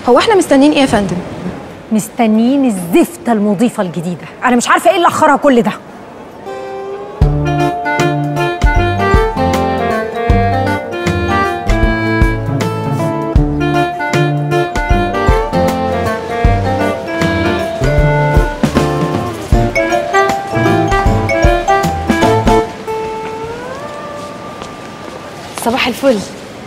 هو احنا مستنيين ايه يا فندم؟ مستنيين الزفته المضيفه الجديده. انا مش عارفه ايه اللي اخرها كل ده. صباح الفل.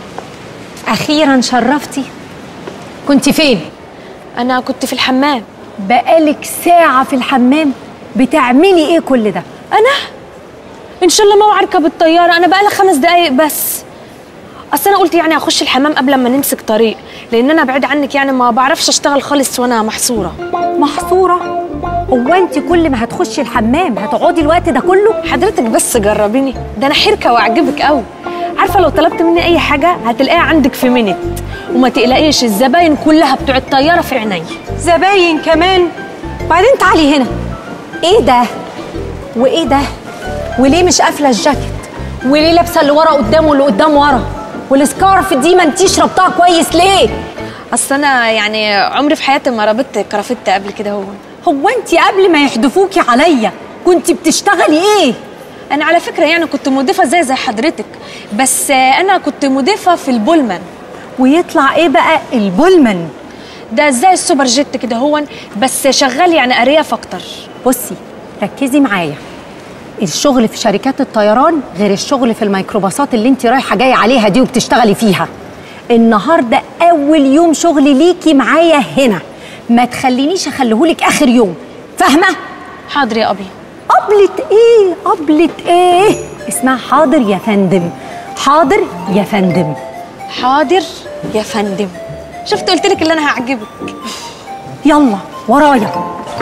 اخيرا شرفتي. كنتي فين؟ انا كنت في الحمام. بقالك ساعه في الحمام بتعملي ايه كل ده؟ انا ان شاء الله ما اركب الطياره، انا بقالي 5 دقايق بس. اصل انا قلت يعني اخش الحمام قبل ما نمسك طريق، لان انا بعيد عنك يعني ما بعرفش اشتغل خالص وانا محصوره. محصوره؟ هو انت كل ما هتخشي الحمام هتقعدي الوقت ده كله؟ حضرتك بس جربيني، ده انا حركه واعجبك قوي. عارفه لو طلبت مني اي حاجه هتلاقيها عندك في منت، وما تقلقيش الزباين كلها بتوع الطياره في عيني. زباين كمان؟ بعدين تعالي هنا. ايه ده وايه ده؟ وليه مش قافله الجاكيت؟ وليه لابسه اللي ورا قدام واللي قدام ورا؟ والسكارف دي ما انتيش ربطها كويس ليه؟ اصل انا يعني عمري في حياتي ما ربطت كرافتة قبل كده. هو انت قبل ما يحدفوكي عليا كنت بتشتغلي ايه؟ انا على فكره يعني كنت مضيفه زي حضرتك، بس انا كنت مضيفه في البولمان. ويطلع ايه بقى البولمان؟ ده زي السوبر جيت كده هو، بس شغال يعني ارياف اكتر. بصي ركزي معايا، الشغل في شركات الطيران غير الشغل في الميكروباصات اللي انت رايحه جايه عليها دي وبتشتغلي فيها. النهارده اول يوم شغل ليكي معايا هنا، ما تخلينيش اخليهولك اخر يوم، فاهمه؟ حاضر يا ابي. قبلت ايه؟ قبلت ايه؟ اسمها حاضر يا فندم. حاضر يا فندم. حاضر يا فندم. شفت قلت لك اللي انا هعجبك. يلا ورايا.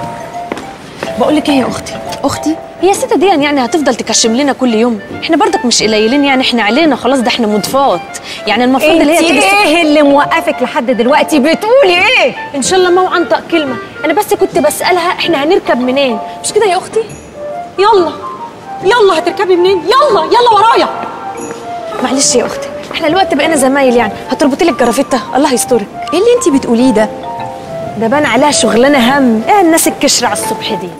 بقول لك ايه يا اختي هي الست دي يعني هتفضل تكشم لنا كل يوم؟ احنا برضك مش قليلين يعني، احنا علينا خلاص، ده احنا مضفات يعني. المفروض اللي هي تيجي. ايه اللي موقفك لحد دلوقتي؟ بتقولي ايه؟ ان شاء الله ما انطق كلمه. انا بس كنت بسالها احنا هنركب منين، مش كده يا اختي؟ يلا هتركبي منين؟ يلا ورايا. معلش يا اختي، احنا الوقت بقينا زمايل يعني، هتربطي لك جرافته الله يسترك. ايه اللي انت بتقوليه ده؟ ده بان عليها شغلانه هم. ايه الناس الكشره على الصبح دي؟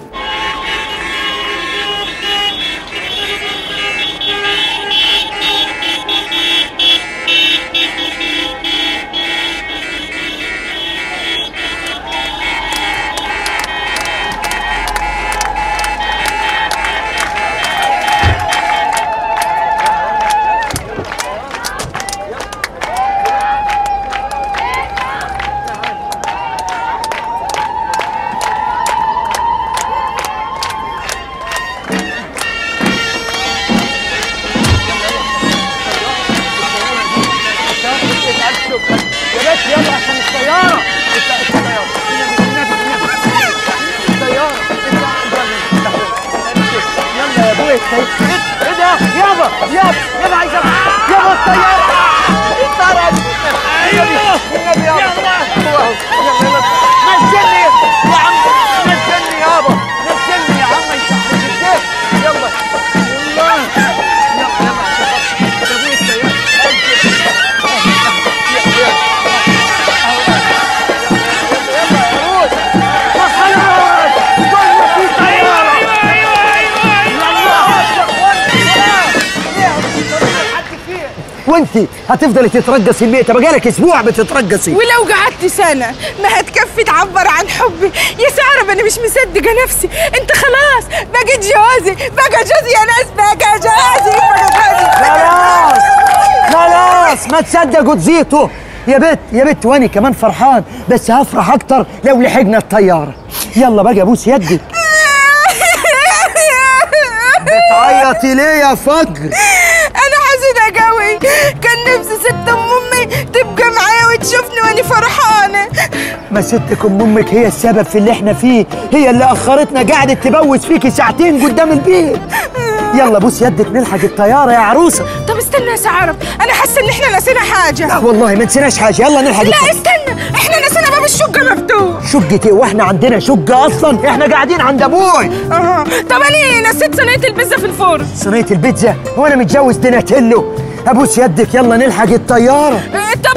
يلا عشان الطيارة. يلا يا ابوي. ايه ده؟ يابا عايز يابا الطيارة اتطرد. ايوه يلا نزلني يا عم، نزلني يابا، نزلني يا عم. يلا وانتي هتفضلي تترقصي البيت، بقالك اسبوع بتترقصي. ولو قعدت سنه ما هتكفي تعبر عن حبي يا ساره. انا مش مصدقه نفسي، انت خلاص بقى جوزي يا ناس، بقى جوزي. خلاص ما تصدقوا تزيتوا يا بت وانا كمان فرحان، بس هفرح اكتر لو لحقنا الطياره. يلا بقى بوس يدك. بتعيطي ليه يا فجر؟ انا حزينه قوي، كان نفسي ست امي تبقى معايا وتشوفني وانا فرحانه. ما ستك امك هي السبب في اللي احنا فيه، هي اللي اخرتنا، قعدت تبوس فيكي ساعتين قدام البيت. يلا بوس يدك نلحق الطياره يا عروسه. طب استنى يا سعارف، انا حاسه ان احنا نسينا حاجه. لا والله ما نسيناش حاجه، يلا نلحق. لا استنى، احنا نسينا باب الشقه مفتوح. شقة ايه واحنا عندنا شقه اصلا؟ احنا قاعدين عند ابوي. طب انا نسيت صينيه البيتزا في الفرن. صينيه البيتزا؟ وانا متجوز ديناتيلو. ابوس يدك يلا نلحق الطياره. طب اخر حاجه،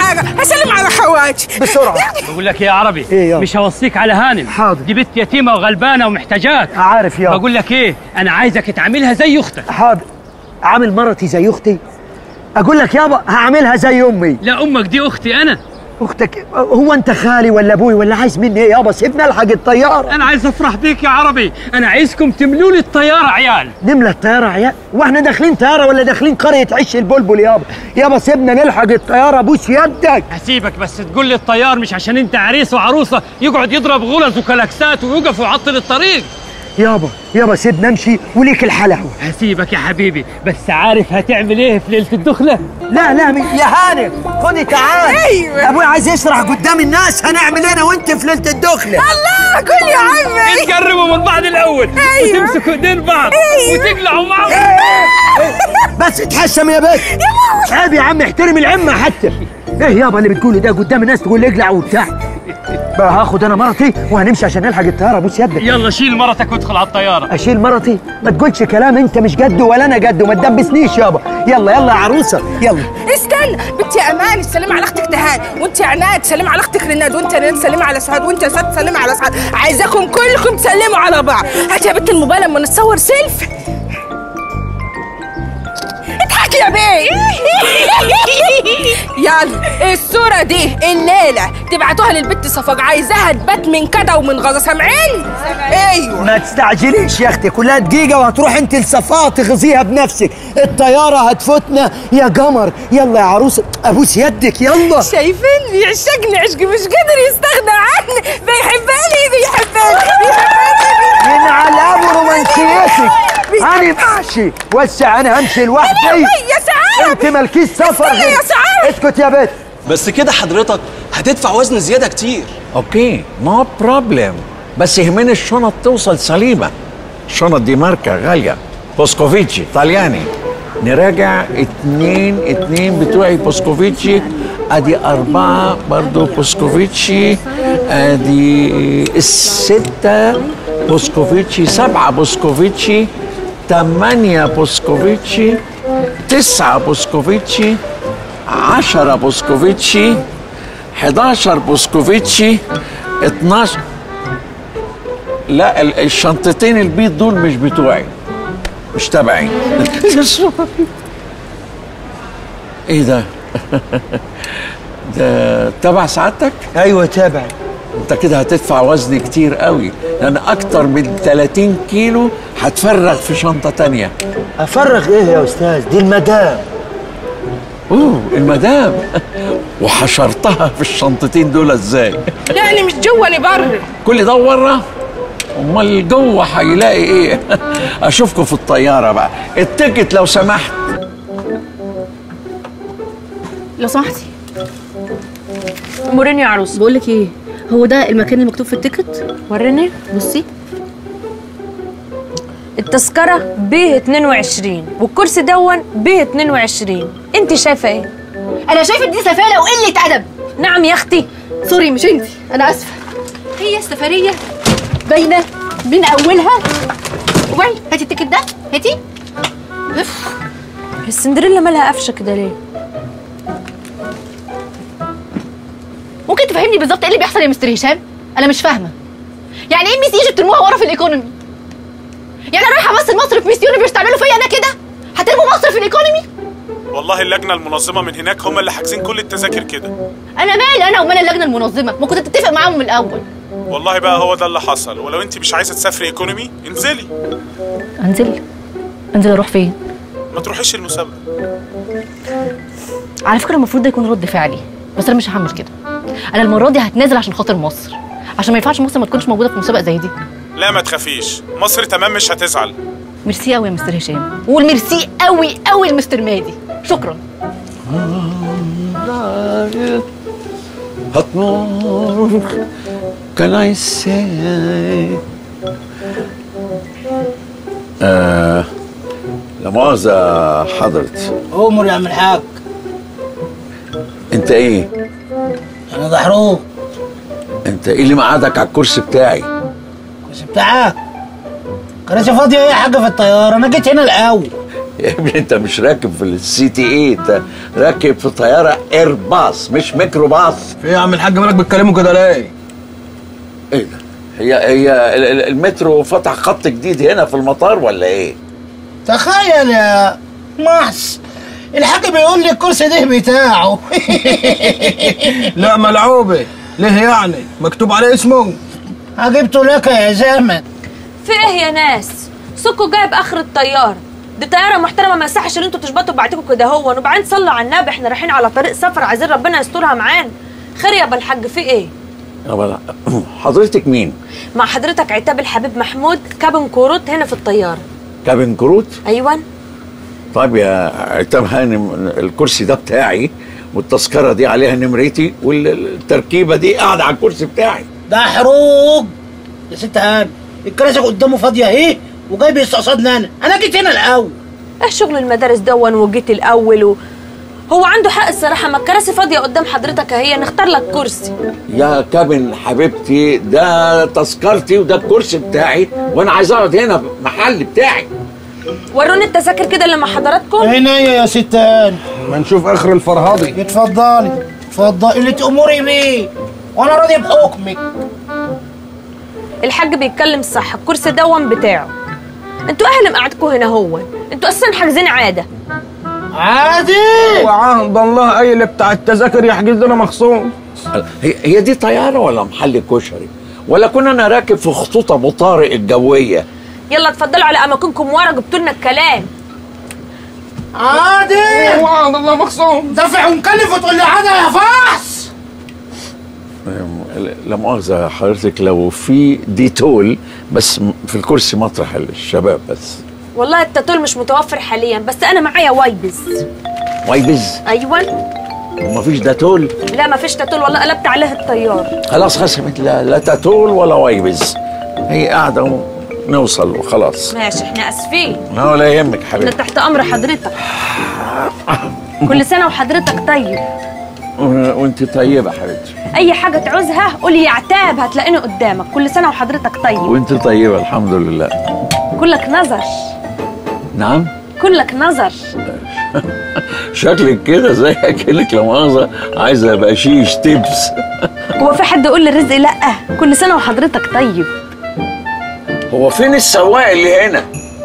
حاجه، هسلم على خواجي بسرعه. بقول لك يا عربي، إيه يابا؟ مش هوصيك على هانم. حاضر. دي بنت يتيمه وغلبانه ومحتاجاك. عارف يابا. بقول لك ايه، انا عايزك تعملها زي اختك. حاضر. عامل مرتي زي اختي؟ اقول لك يابا هعملها زي امي. لا، امك دي اختي انا. اختك؟ هو انت خالي ولا ابوي ولا عايز مني ايه يابا؟ سيبني الحق الطياره. انا عايز افرح بيك يا عربي، انا عايزكم تملوا لي الطياره عيال. نملى الطياره عيال؟ واحنا داخلين طياره ولا داخلين قريه عش البلبل يابا؟ يابا سيبنا نلحق الطياره، بوس يدك. هسيبك بس تقول لي الطيار، مش عشان انت عريس وعروسه يقعد يضرب غلز وكلاكسات ويوقف ويعطل الطريق. يابا سيبنا نمشي وليك الحلاوه. هسيبك يا حبيبي، بس عارف هتعمل ايه في ليله الدخله؟ لا يا هانم خدي تعال. ايوه ابوي عايز يشرح قدام الناس هنعمل انا وانت في ليله الدخله. الله، قول يا عمي. تقربوا من بعض الاول. أيوة. وتمسكوا ايدين بعض. أيوة. وتقلعوا معهم. بس تحشم يا بنت. عيب يا عم، احترم العمه حتى. ايه يابا اللي بتقوله ده قدام الناس؟ تقول لي اقلع وبتاع. بقى هاخد انا مرتي وهنمشي عشان نلحق الطياره، بوس يدك. يلا شيل مرتك وادخل على الطياره. اشيل مرتي؟ ما تقولش كلام انت مش قده ولا انا قده، ما تدبسنيش يابا. يلا يا عروسه يلا. استنى بنت يا اماني، تسلمي على اختك تهاني، وانت يا عناد تسلمي على اختك رناد، وانت يا رناد تسلمي على سعاد، وانت يا سعاد تسلمي على سعاد. عايزاكم كلكم تسلموا على بعض. هاتي يا بنت الموبايل اما نتصور سيلفي. اضحكي يا بيه. يلا الصورة دي الليلة تبعتوها للبت صفاج، عايزاها تبات من كده ومن غزة، سامعين؟ ايوه. ما تستعجليش يا اختي، كلها دقيقة وهتروح انت لصفاء تغزيها بنفسك، الطيارة هتفوتنا يا قمر. يلا يا عروسة ابوس يدك يلا. شايفين بيعشقني عشق مش قادر يستغنى عني، بيحبني من على ابو رومانسيتك. انا ماشي، وسع انا همشي لوحدي. يا سعاد انت مالكيش سفر. استنى يا سعاد. اسكت يا بنت. بس كده حضرتك هتدفع وزن زيادة كتير. اوكي نو بروبلم، بس يهمني الشنط توصل سليمه. الشنط دي ماركه غاليه، بوسكوفيتشي طلياني. نراجع اتنين بتوعي بوسكوفيتشي، ادي 4 برضو بوسكوفيتشي، ادي 6 بوسكوفيتشي، 7 بوسكوفيتشي، 8 بوسكوفيتشي، 9 بوسكوفيتشي، 10 بوسكوفيتشي، 11 بوسكوفيتشي، 12. لا الشنطتين البيض دول مش بتوعي، مش تبعي. ايه ده؟ ده تبع سعادتك؟ ايوه تابعي. انت كده هتدفع وزن كتير قوي، لان اكتر من 30 كيلو هتفرغ في شنطة تانية. افرغ ايه يا استاذ؟ دي المدام. اوه المدام. وحشرتها في الشنطتين دول ازاي؟ يعني مش جوه انا بره. كل ده بره؟ امال جوه هيلاقي ايه؟ اشوفكم في الطياره بقى. التيكت لو سمحت. لو سمحتي اموريني يا عروس. بقول لك ايه، هو ده المكان المكتوب في التيكت؟ وريني. بصي التذكرة ب22 والكرسي دون ب22. انت شايفة ايه؟ انا شايفه دي سفاله وقله ادب. نعم يا اختي. سوري مش انتي، انا اسفه. هي السفريه باينه من اولها. وبعدين هاتي التيكت ده، هاتي. السندريلا مالها قفشه كده ليه؟ ممكن تفهمني بالظبط ايه اللي بيحصل يا مستر هشام؟ انا مش فاهمه. يعني ايه ميس ايجيبت ترموها ورا في الايكونومي؟ يعني انا رايحه امثل مصر في ميس يونيفرس تعملوا فيا انا كده؟ هترموا مصر في الايكونومي؟ والله اللجنه المنظمه من هناك هم اللي حاجزين كل التذاكر كده. انا مالي انا ومال اللجنه المنظمه؟ ما كنت تتفق معاهم من الاول. والله بقى هو ده اللي حصل، ولو انت مش عايزه تسافري ايكونومي انزلي. انزل اروح فين؟ ما تروحيش المسابقه. على فكره المفروض ده يكون رد فعلي، بس انا مش هعمل كده. انا المره دي هتنازل عشان خاطر مصر، عشان ما ينفعش مصر ما تكونش موجوده في مسابقه زي دي. لا ما تخافيش، مصر تمام مش هتزعل. ميرسي قوي يا مستر هشام، والميرسي قوي قوي لمستر مادي، شكرا. Can I say لا مؤاخذة حضرت. أمر يا عم الحاج. انت ايه؟ انا ضحروق. انت ايه اللي مقعدك على الكرسي بتاعي؟ الكرسي بتاعك؟ كراسي فاضية ايه يا حاجة في الطيارة؟ انا جيت هنا الاول. يا ابني انت مش راكب في السي تي اي، انت راكب في طياره ايرباص مش ميكروباص. في ايه يا عم الحاج مالك بتكلموا كده ليه؟ ايه ده؟ هي المترو فتح خط جديد هنا في المطار ولا ايه؟ تخيل يا محس، الحاج بيقول لي الكرسي ده بتاعه. لا ملعوبه، ليه يعني؟ مكتوب عليه اسمه. جبته لك يا زمن. في ايه يا ناس؟ سكوا جايب اخر الطياره، دي طياره محترمه ما يصحش ان انتوا تشبطوا بعتكم كده هو. وبعدين صلوا على النبي، احنا رايحين على طريق سفر عايزين ربنا يسترها معانا. خير يا ابو الحاج في ايه؟ حضرتك مين؟ مع حضرتك عتاب الحبيب محمود، كابن كروت هنا في الطياره. كابن كروت؟ ايوه. طيب يا عتاب هانم، الكرسي ده بتاعي والتذكره دي عليها نمرتي والتركيبه دي قاعده على الكرسي بتاعي. ده حروق يا ست هانم، الكراسي قدامه فاضيه اهي وجاي بيستقصدني انا جيت هنا الاول. ايه شغل المدارس دون وجيت الاول هو عنده حق الصراحه، ما الكراسي فاضيه قدام حضرتك اهي، نختار لك كرسي. يا كابن حبيبتي، ده تذكرتي وده الكرسي بتاعي وانا عايز اقعد هنا في المحل بتاعي. وروني التذاكر كده اللي مع حضراتكم. عينيا يا ست هانم. ما نشوف اخر الفرهاضي. اتفضلي اتفضلي اللي تأمري بيه وانا راضي بحكمك. الحاج بيتكلم صح، الكرسي دون بتاعه. انتوا اهل مقعدكم هنا هو، انتوا اساسا حاجزين عاده. عادي وعهد الله قايل بتاع التذاكر يحجز لنا مخصوص. هي دي طياره ولا محل كشري؟ ولا كنا انا راكب في خطوط ابو طارق الجويه؟ يلا اتفضلوا على اماكنكم ورا، جبتوا لنا الكلام. عادي وعهد الله مخصوص. دافع ومكلف وتقول لي عادي يا فاس. لا مؤاخذة حضرتك، لو في ديتول بس في الكرسي مطرح الشباب بس. والله التاتول مش متوفر حاليا، بس انا معايا وايبز. وايبز؟ ايوه. ومفيش داتول؟ لا مفيش تاتول، والله قلبت عليه الطيار. خلاص خصمت، لا تاتول ولا وايبز، هي قاعدة ونوصل وخلاص. ماشي احنا اسفين. لا ولا يهمك حبيبي، احنا تحت امر حضرتك. كل سنة وحضرتك طيب. وانت طيبة حبيبتي. اي حاجة تعوزها قولي يا عتاب هتلاقيني قدامك. كل سنة وحضرتك طيب. وانت طيبة الحمد لله. كلك نظر. نعم؟ كلك نظر. شكلك كده زي اكنك لا مؤاخذة عايزة بقشيش تبس. هو في حد يقول للرزق لا؟ كل سنة وحضرتك طيب. هو فين السواق اللي هنا؟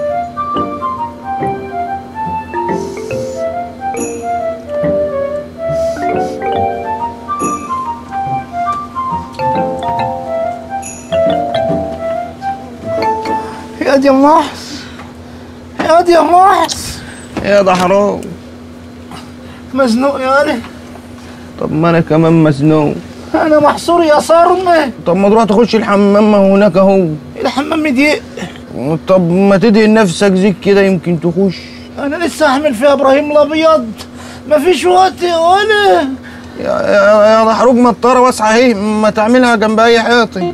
يا دي محس، يا دي محس، يا ده حرام. مزنوق يا طب ما انا كمان مزنوق. انا محصور يا صرمه. طب ما تروح تخش الحمام، ما هناك اهو. الحمام ضيق. طب ما تدهن نفسك زيك كده يمكن تخش. انا لسه هعمل فيها ابراهيم الابيض، مفيش وقت ولا يا ضحروج مطاره واسعه اهي، ما تعملها جنب اي حيطه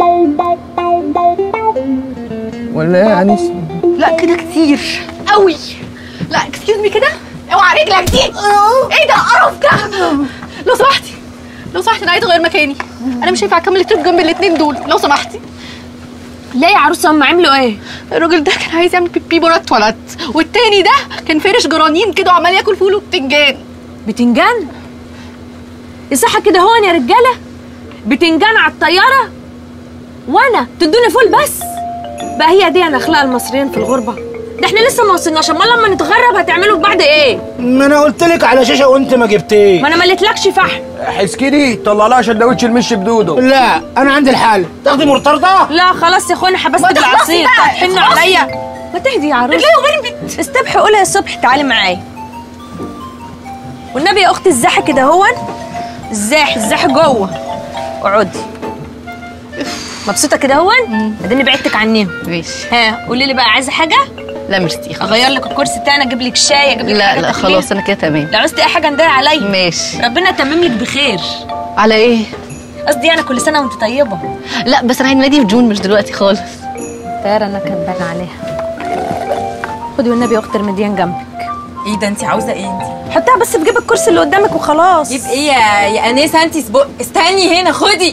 ولا ايه يا انيس؟ لا كده كتير قوي. لا اكسكيوز مي كده، اوعى رجلك دي. ايه ده القرف ده؟ لو سمحتي لو سمحتي انا عايزه اغير مكاني، انا مش هينفع اكمل التريب جنب الاثنين دول لو سمحتي. لا يا عروسه هم عملوا ايه؟ الراجل ده كان عايز يعمل بيبي ورا اتولد، والتاني ده كان فارش جرانين كده وعمال ياكل فول وبتنجان. بتنجان؟ يصح كده هون يا رجاله؟ بتنجان على الطياره؟ وانا تدوني فول بس؟ بقى هي دي اخلاق المصريين في الغربه؟ ده احنا لسه ما وصلناش، امال لما نتغرب هتعملوا بعد ايه؟ ما انا قلت لك على شاشه وانت ما جبتيه. ما انا ما قلتلكش فحم. حسكي طلع لها سندوتش المش بدوده. لا انا عندي الحل، تاخدي مرتضى؟ لا خلاص يا اخويا حبست بالعصير، تحن عليا. ما تهدي يا عروسه. رجلي وبربت. استبحي قولي يا صبح تعالي معايا. والنبي يا اختي الزاحي كده هون، الزاحي جوه. اقعدي. مبسوطه كده هون؟ اديني بعدتك عنهم. ماشي. ها قولي لي بقى عايزه حاجه؟ لا ميرسي خلاص. اغير لك الكرسي بتاعنا، اجيب لك شاي، اجيب لك لا لا خلاص انا كده تمام. لو عوزتي اي حاجه نداري عليا. ماشي. ربنا يتمم لك بخير. على ايه؟ قصدي يعني كل سنه وانت طيبه. لا بس انا عيد ميلادي في جون مش دلوقتي خالص. طياره انا كدبانه عليها. خدي والنبي يا اخت المديان جنبك. ايه ده انت عاوزه ايه انت؟ حطيها بس في جيب الكرسي اللي قدامك وخلاص. جيب ايه يا انسه انت؟ استني هنا خدي.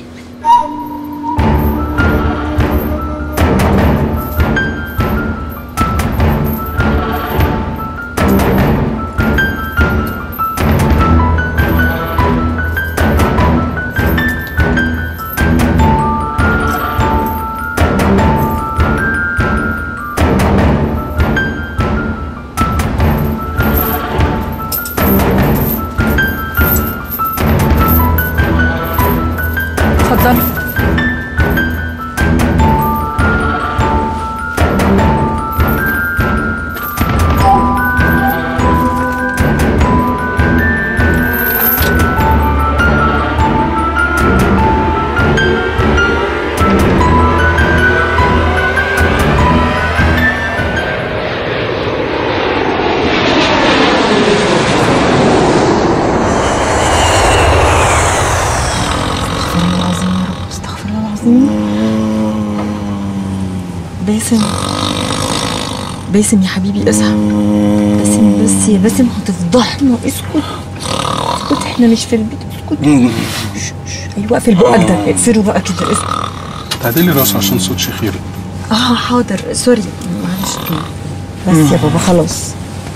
باسم باسم يا حبيبي اصحى. باسم بس يا باسم هتفضحنا. اسكت اسكت، احنا مش في البيت. اسكت. ايوه اقفل بقك ده، اقفله بقى كده. اسكت. تعدلي راسه عشان صوت شخيري. حاضر سوري معلش. بس يا بابا خلاص.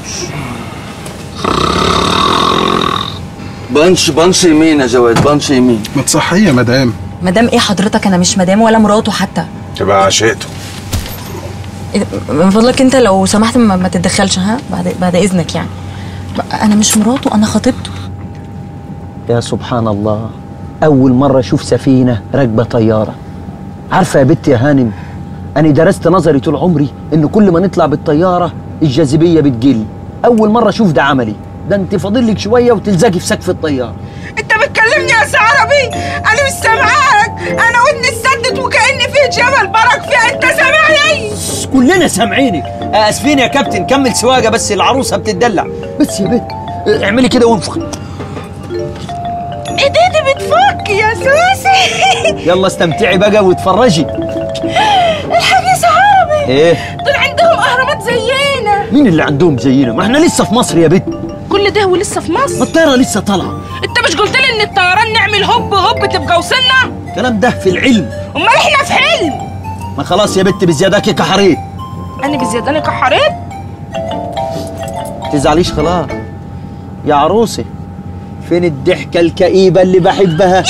بنش يمين يا جواد، بنش يمين. ما تصحيه يا مدام. مدام ايه حضرتك؟ انا مش مدام ولا مراته حتى. تبقى عشقته. من فضلك انت لو سمحت ما تتدخلش، ها؟ بعد اذنك يعني. انا مش مراته، انا خطيبته. يا سبحان الله، اول مره اشوف سفينه راكبه طياره. عارفه يا بنت يا هانم، انا درست نظري طول عمري ان كل ما نطلع بالطياره الجاذبيه بتقل. اول مره اشوف ده عملي. ده انت فاضل لك شويه وتلزقي في سقف الطياره. انت بتكلمني يا عربي؟ انا مش سامعاك، انا ودني اتسدت وكأن في جبل برك فيها. انت سامعني؟ كلنا سامعينك. اسفين يا كابتن، كمل سواقه بس العروسه بتدلع. بس يا بنت اعملي كده وانفخ. ايديني بتفك يا سوسي. يلا استمتعي بقى واتفرجي. الحاج يا عربي. ايه؟ دول عندهم اهرامات زينا. مين اللي عندهم زينا؟ ما احنا لسه في مصر يا بنت. كل ده ولسه في مصر؟ ما الطياره لسه طالعه. انت مش قلت لي ان الطيران نعمل هوب هوب تبقى وصلنا؟ الكلام ده في العلم. امال احنا في حلم. ما خلاص يا بنت بزياداكي كحريت. انا بزياداني كحريت؟ تزعليش خلاص يا عروسه. فين الضحكه الكئيبه اللي بحبها؟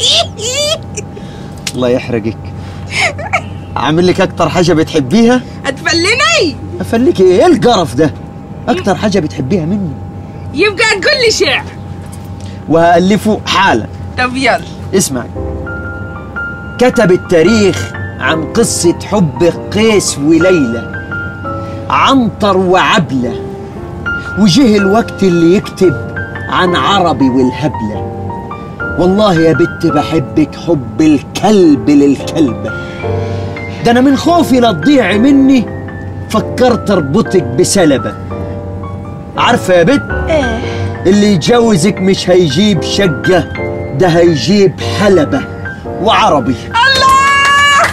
الله يحرقك. اعمل لك اكتر حاجه بتحبيها؟ هتفلني؟ افلك ايه القرف ده؟ اكتر حاجه بتحبيها مني. يبقى تقول لي شعر وهالفه حالا. طب يلا اسمعي. كتب التاريخ عن قصة حب قيس وليلى، عنتر وعبلة، وجه الوقت اللي يكتب عن عربي والهبلة. والله يا بت بحبك حب الكلب للكلبة. ده أنا من خوفي لا تضيعي مني فكرت أربطك بسلبة. عارفة يا بت؟ ايه؟ اللي يجوزك مش هيجيب شقة، ده هيجيب حلبة وعربي. الله!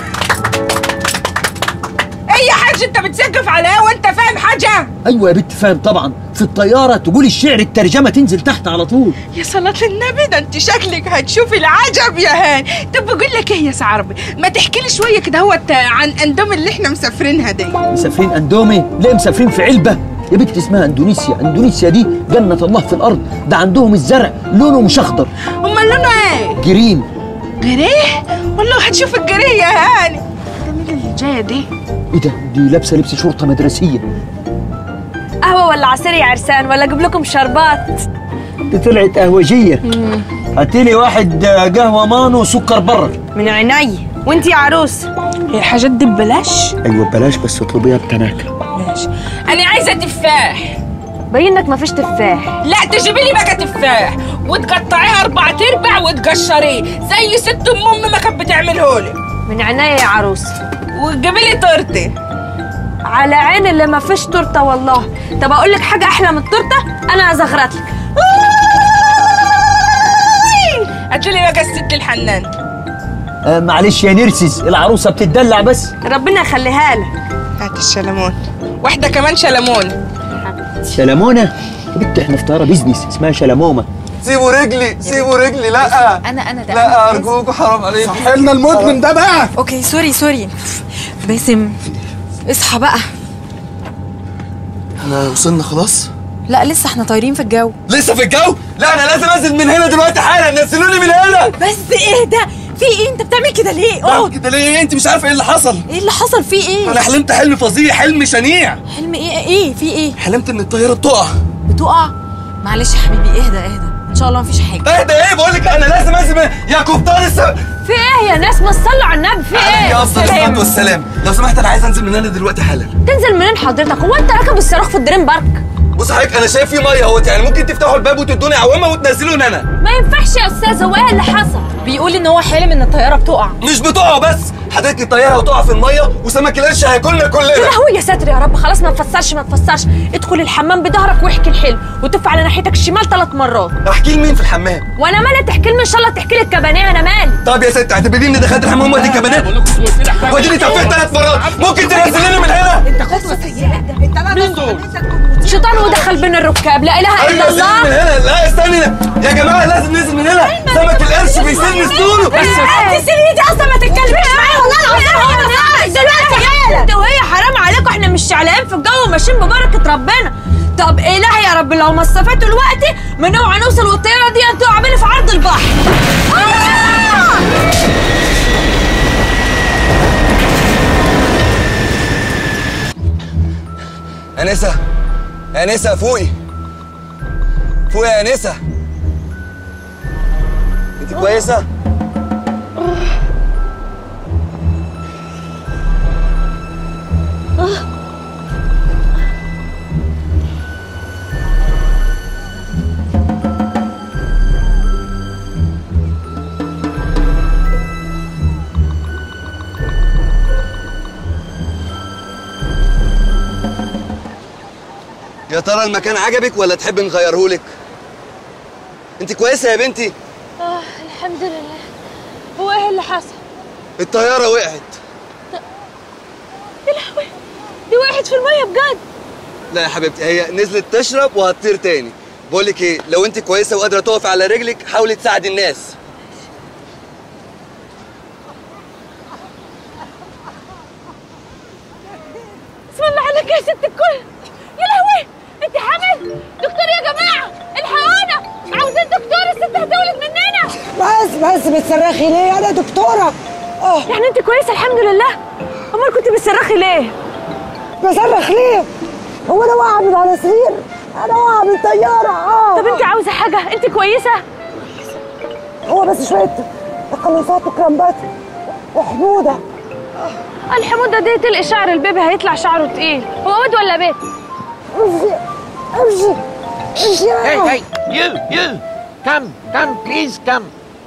اي حاجة انت بتسقف عليها وانت فاهم حاجة؟ ايوه يا بنت فاهم طبعا. في الطيارة تقولي الشعر الترجمة تنزل تحت على طول. يا صلاة النبي، ده انت شكلك هتشوفي العجب يا هان. طب بقول لك ايه يا عربي، ما تحكي لي شوية كده هوت عن اندومي اللي احنا مسافرينها دي. مسافرين اندومي؟ ليه مسافرين في علبة؟ يا بنت اسمها اندونيسيا. اندونيسيا دي جنة الله في الارض. ده عندهم الزرع لونه مش اخضر. امال لونه ايه؟ جرين. جريه؟ والله هتشوف الجريه يا هاني. ده مين اللي جايه دي؟ ايه ده؟ دي لابسه لبس شرطه مدرسيه. قهوه ولا عصير يا عرسان ولا اجيب لكم شربات؟ دي طلعت قهوجيه. هاتيلي واحد قهوه مانو وسكر بره. من عيني. وانت يا عروس؟ هي الحاجات دي ببلاش؟ ايوه ببلاش بس اطلبيها بتناكه. ماشي. انا عايزه تفاح. باين انك مفيش تفاح. لا تجيبي لي بقى تفاح وتقطعيه 4/4 وتقشريه زي ست امي ما كانت بتعملهولي. من عينيا يا عروس. وتجيبي لي تورته. على عين اللي مفيش تورته والله. طب اقول لك حاجه احلى من التورته؟ انا هزغرط لك. هاتلي بقى الست الحنان. معلش يا نرسز، العروسه بتدلع بس. ربنا يخليها لك. هات الشلمون. واحده كمان شلمون. شلمونه؟ يا بنت احنا في طياره بيزنس اسمها شلمومه. سيبوا رجلي، سيبوا رجلي. لا انا ده لا ارجوكوا حرام عليكم. صحيلنا المدمن ده بقى. اوكي سوري. باسم اصحى بقى. احنا وصلنا خلاص؟ لا لسه، احنا طايرين في الجو. لسه في الجو؟ لا انا لازم انزل من هنا دلوقتي حالا. نزلوني من هنا. بس ايه ده؟ في ايه؟ انت بتعمل كده ليه؟ اقعد كده ليه؟ انت مش عارفه ايه اللي حصل؟ ايه اللي حصل؟ في ايه؟ انا حلمت حلم فظيع، حلم شنيع. حلم ايه؟ في ايه؟ حلمت ان الطياره بتقع. بتقع؟ معلش يا حبيبي اهدى ان شاء الله مفيش حاجه. اهدى ايه؟ بقول لك انا لازم انزل يا قبطان في ايه يا ناس؟ ما تصلوا على النبي. في ايه؟ يا افضل الصلاه والسلام. لو سمحت انا عايز انزل من هنا دلوقتي حالا. تنزل منين حضرتك؟ هو انت راكب الصاروخ في الدريم بارك؟ بص حضرتك انا شايف في ميه اهوت، يعني ممكن تفتحوا الباب وتدوني عوامه وتنزلوني انا. ما ينفعش يا استاذ. هو ايه اللي حصل؟ بيقول ان هو حلم ان الطياره بتقع. مش بتقع بس، هتركب الطياره وتقع في الميه وسمك القرش هياكلنا كلنا. يا لهوي يا ساتر يا رب، خلاص ما تفسرش ما تفسرش، ادخل الحمام بظهرك واحكي الحلو وتف على ناحيتك الشمال 3 مرات. احكي لمين في الحمام؟ وانا مالي تحكي لي ان شاء الله تحكي لي الكبانيه، انا مالي. طب يا ست اعتبريني اني دخلت الحمام وادي الكبانيه واديني تفيت 3 مرات، ممكن تنزليني من هنا؟ انت خد انت شيطان ودخل بين الركاب، لا اله الا الله. من هنا. لا استني يا جماعه، لازم ننزل من هنا، سمك القرش بيسن سنونه. بس انت سنيتي اصلا ما تتكلميش معايا والله العظيم. دلوقتي انت وهي حرام عليكم، احنا مش شعلقين في الجو وماشيين ببركه ربنا. طب الهي يا رب لو ما استفدتوا الوقت من اوعى نوصل والطياره دي انتوا عاملين في عرض البحر. انسه انسه فوقي فوقي يا انسه، انت كويسه؟ يا ترى المكان عجبك ولا تحب نغيرهولك؟ انت كويسه يا بنتي؟ الحمد لله. هو ايه اللي حصل؟ الطياره وقعت. يا لهوي، دي وقعت في الميه بجد؟ لا يا حبيبتي، هي نزلت تشرب وهتطير تاني. بقول لك ايه، لو انت كويسه وقادره تقفي على رجلك حاولي تساعدي الناس. بسم الله عليك يا ست الكل. يا لهوي، انت حامل؟ دكتور يا جماعه الحقونا، عاوزين دكتور، الست هتولد مننا. بس بتصرخي ليه؟ انا دكتوره. يعني انت كويسه الحمد لله؟ امال كنت بتصرخي ليه؟ بصرخ ليه؟ هو انا واقعه من على سرير؟ انا واقعه من طياره. طب انت عاوزه حاجه؟ انت كويسه؟ هو بس شويه تقلصات وكرامبات وحموضه. الحموضه دي تلقي شعر البيبي هيطلع شعره تقيل. هو ود ولا بيت؟ امشي. Hey, you, come, please come.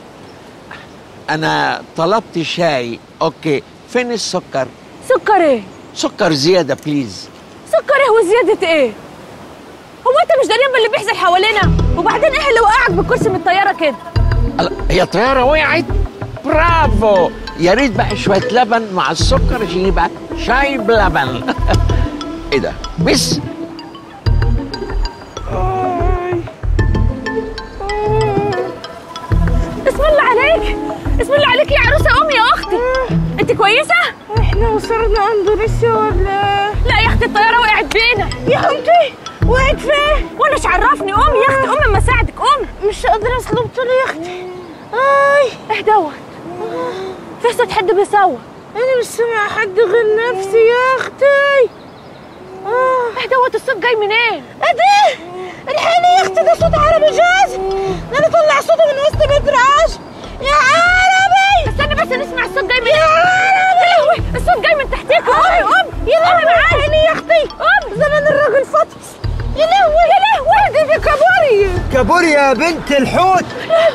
أنا طلبت شاي، أوكي، فين السكر؟ سكر إيه؟ سكر زيادة بليز. سكر إيه وزيادة إيه؟ هو أنت مش دريان باللي بيحصل حوالينا؟ وبعدين إيه اللي وقعك بالكرسي من الطيارة كده؟ هي الطيارة وقعت؟ برافو، يا ريت بقى شوية لبن مع السكر عشان يبقى شاي بلبن. إيه ده؟ بس بسم الله عليك، بسم الله عليك يا عروسه. قومي يا اختي، انت كويسه؟ احنا وصلنا اندونيسيا ولا؟ لا يا اختي الطياره وقعت بينا. يا اختي وقعت فين؟ وانا مش عرفني. قومي يا اختي، قومي اما اساعدك. قومي. مش قادره اصلب طول يا اختي. ايه دوت؟ في صوت حد بيصوت. انا مش سامعه حد غير نفسي يا اختي. ايه دوت الصوت جاي منين؟ ايه ده؟ الحقيني يا اختي، ده صوت عربي جاز. ده انا طلع صوته من وسط مدراج. يا عربي استنى بس نسمع الصوت جاي منين. يا عربي يا لهوي، الصوت جاي من تحتيك. قومي قومي يا لهوي معايا يا اختي. قومي زمان الراجل فطس. يا لهوي يا لهوي، دي كابوريا. كابوريا يا بنت الحوت.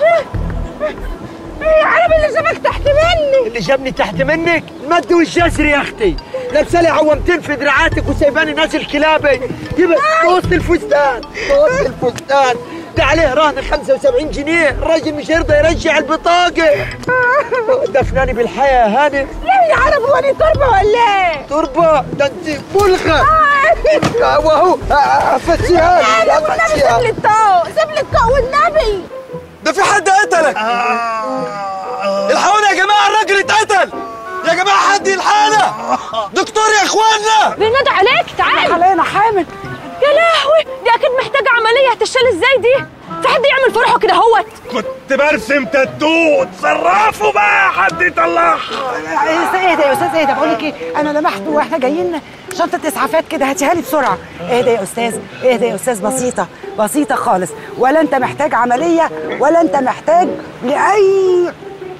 يا عربي اللي جابك تحت مني. اللي جابني تحت منك المد والجسر يا اختي. لابسه لي عوامتين في دراعاتك وسايباني نازل كلابي. يبقى توصل الفستان، توصل الفستان ده عليه رهن 75 جنيه. الراجل مش هيرضى يرجع البطاقه. دفناني بالحياه يا هاني. لا يا عربي، واني تربه ولا ايه؟ تربه؟ ده انت بلغه. وهو فتشيها لي. والنبي سيب لي الطاق، سيب لي الطاق والنبي. ده في حد قتلك. الحقونا يا جماعه، الراجل اتقتل يا جماعه، حد يلحقنا. دكتور يا اخوانا، بينادوا عليك. تعالى. علينا حامل. يا لهوي، دي اكيد محتاجه عمليه. هتشال ازاي دي؟ في حد يعمل فرحه كده هوت؟ كنت برسم تاتو. اتصرفوا بقى، حد يطلعها. ايه ده يا استاذ؟ ايه ده؟ بقول لك ايه، انا لمحت واحنا جايين شنطه اسعافات كده، هاتيها لي بسرعه. ايه ده يا استاذ؟ ايه ده يا استاذ؟ بسيطه خالص، ولا انت محتاج عمليه ولا انت محتاج لاي.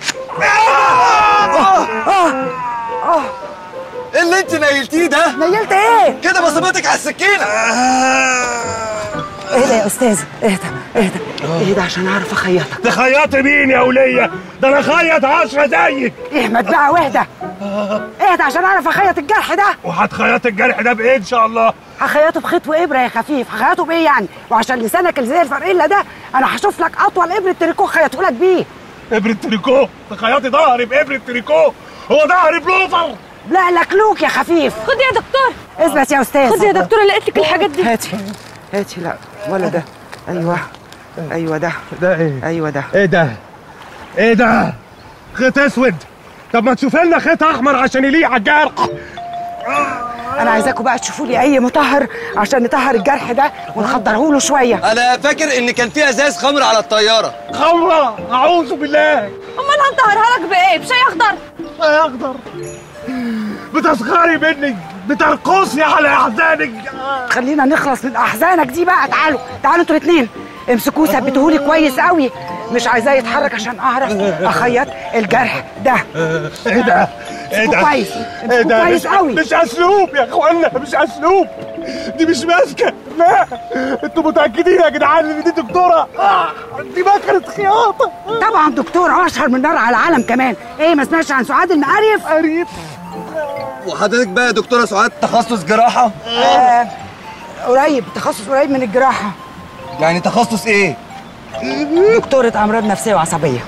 ايه اللي انت نيلتيه ده؟ نيلت ايه؟ كده بصمتك على السكينه. اهدى يا استاذ، اهدى عشان اعرف اخيطك. تخيطي مين يا وليه؟ ده انا خيط 10 زيك. احمد بقى واهدى. اهدى عشان اعرف اخيط الجرح ده. وهتخيط الجرح ده بايه ان شاء الله؟ هخيطه بخيط وابره يا خفيف. هخيطه بايه يعني؟ وعشان لسانك اللي زي الفرقله ده انا هشوف لك اطول ابره تريكو خيطه لك بيه. ابره تريكو؟ تخيطي ظهري بابره تريكو؟ هو ظهري بلوفر؟ لا لكلوك يا خفيف. خد يا دكتور. اثبت يا استاذ. خد يا دكتور، لقيت لك الحاجات دي. هاتي. لا ولا ده. ايوه ده. ده ايه؟ ايوه ده. ايه ده؟ خيط اسود. طب ما تشوف لنا خيط احمر عشان يليق على الجرح. انا عايزاكم بقى تشوفوا لي اي مطهر عشان نطهر الجرح ده ونخدره له شويه. انا فاكر ان كان في ازاز خمر على الطياره. خمره؟ اعوذ بالله. امال هنطهرها لك بايه؟ بشاي اخضر؟ شاي اخضر؟ بتسخري مني، بترقصي على احزانك. خلينا نخلص من احزانك دي بقى. تعالوا انتوا الاثنين امسكوه ثبتوه لي كويس قوي. مش عايزاه يتحرك عشان اعرف اخيط الجرح ده. ايه ده؟ كويس. كويس قوي. مش اسلوب يا اخوانا، مش اسلوب. دي مش ماسكه. لا انتوا متاكدين يا جدعان ان دي دكتوره؟ دي مكنه خياطه. طبعا دكتوره اشهر من نار على العالم كمان. ايه ما سمعتش عن سعاد المقريف؟ قريب. وحضرتك بقى يا دكتوره سعاد تخصص جراحه؟ قريب، تخصص قريب من الجراحه. يعني تخصص ايه؟ دكتوره امراض نفسيه وعصبيه.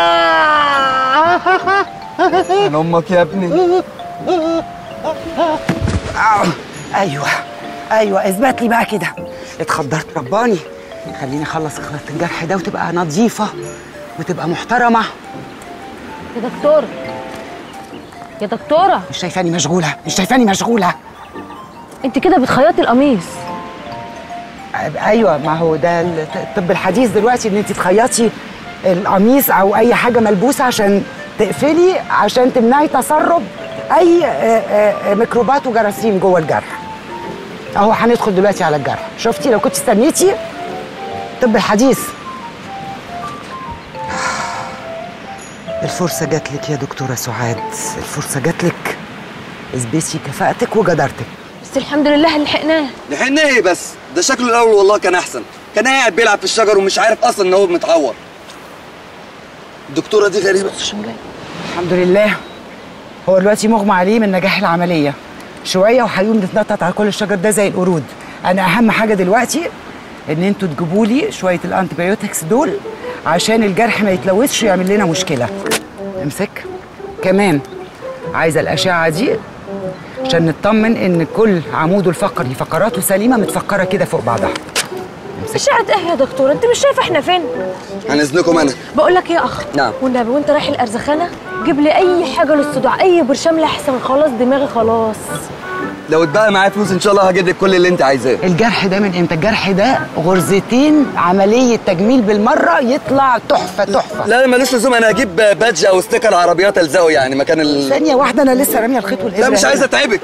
انا امك يا ابني. ايوه اثبت لي بقى كده. اتخدرت رباني. خليني اخلص خيط الجرح ده وتبقى نظيفه وتبقى محترمه. يا دكتوره مش شايفاني مشغوله. انت كده بتخيطي القميص. ايوه، ما هو ده الطب الحديث دلوقتي، ان انت تخيطي القميص او اي حاجه ملبوسه عشان تقفلي، عشان تمنعي تسرب اي ميكروبات وجراثيم جوه الجرح. اهو هندخل دلوقتي على الجرح. شفتي لو كنت استنيتي؟ الطب الحديث. الفرصه جات لك يا دكتوره سعاد، الفرصه جات لك. اثبتي كفاءتك وجدارتك. بس الحمد لله لحقناه. لحقناه ايه بس؟ ده شكله الاول والله كان احسن. كان قاعد بيلعب في الشجر ومش عارف اصلا ان هو متعور. الدكتوره دي غريبه. الحمد لله. هو دلوقتي مغمى عليه من نجاح العمليه شويه وهيقوم يتنطط على كل الشجر ده زي القرود. انا اهم حاجه دلوقتي ان انتوا تجيبوا لي شويه الانتيبيوتكس دول عشان الجرح ما يتلوثش ويعمل لنا مشكله. امسك. كمان عايزه الاشعه دي عشان نطمن ان كل عموده الفقري فقراته سليمه متفكره كده فوق بعضها. اشعه ايه يا دكتور؟ انت مش شايفه احنا فين؟ عن اذنكم انا. بقول لك ايه يا اخ؟ نعم. والنبي وانت رايح الارزخانه جيب لي اي حاجه للصداع، اي برشام لحسن خلاص دماغي خلاص. لو اتبقى معايا فلوس ان شاء الله هجيب لك كل اللي انت عايزاه. الجرح ده من امتى؟ الجرح ده غرزتين عمليه تجميل بالمره يطلع تحفه. لا ملوش لزوم. انا هجيب بادج او ستيكر عربيات الزقه يعني مكان ثانيه واحده، انا لسه راميه الخيط والابره. لا مش عايزه اتعبك.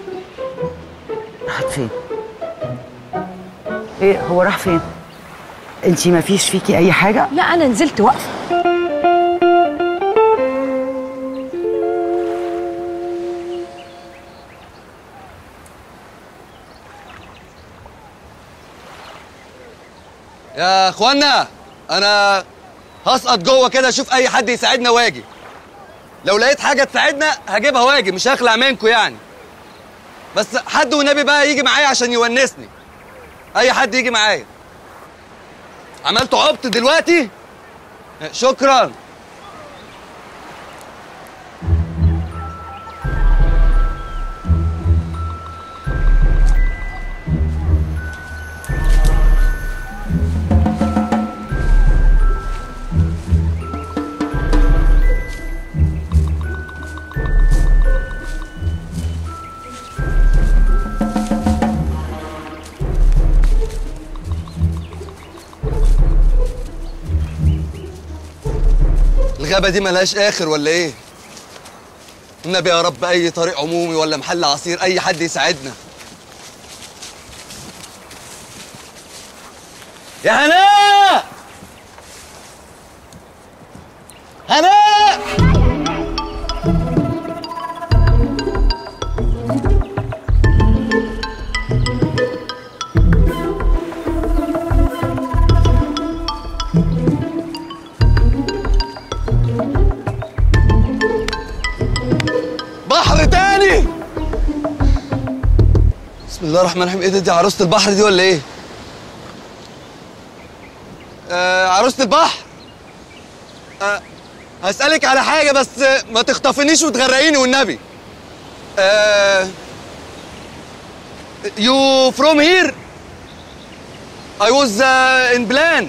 راحت فين؟ ايه هو راح فين؟ انتي ما فيش فيكي اي حاجه؟ لا انا نزلت واقفه. يا اخوانا انا هسقط جوه كده اشوف اي حد يساعدنا واجي. لو لقيت حاجه تساعدنا هجيبها واجي، مش هخلع منكم يعني. بس حد والنبي بقى يجي معايا عشان يونسني. اي حد يجي معايا. عملتوا عبط دلوقتي؟ شكرا. الغابة دي ملهاش آخر ولا إيه؟ النبي يا رب أي طريق عمومي ولا محل عصير، أي حد يساعدنا. يا هناء! هناء! بسم الله الرحمن الرحيم. ايه ده؟ دي عروسة البحر دي ولا ايه؟ عروسة البحر. هسألك على حاجة بس ما تخطفنيش وتغرقيني والنبي. You from here? I was in plan.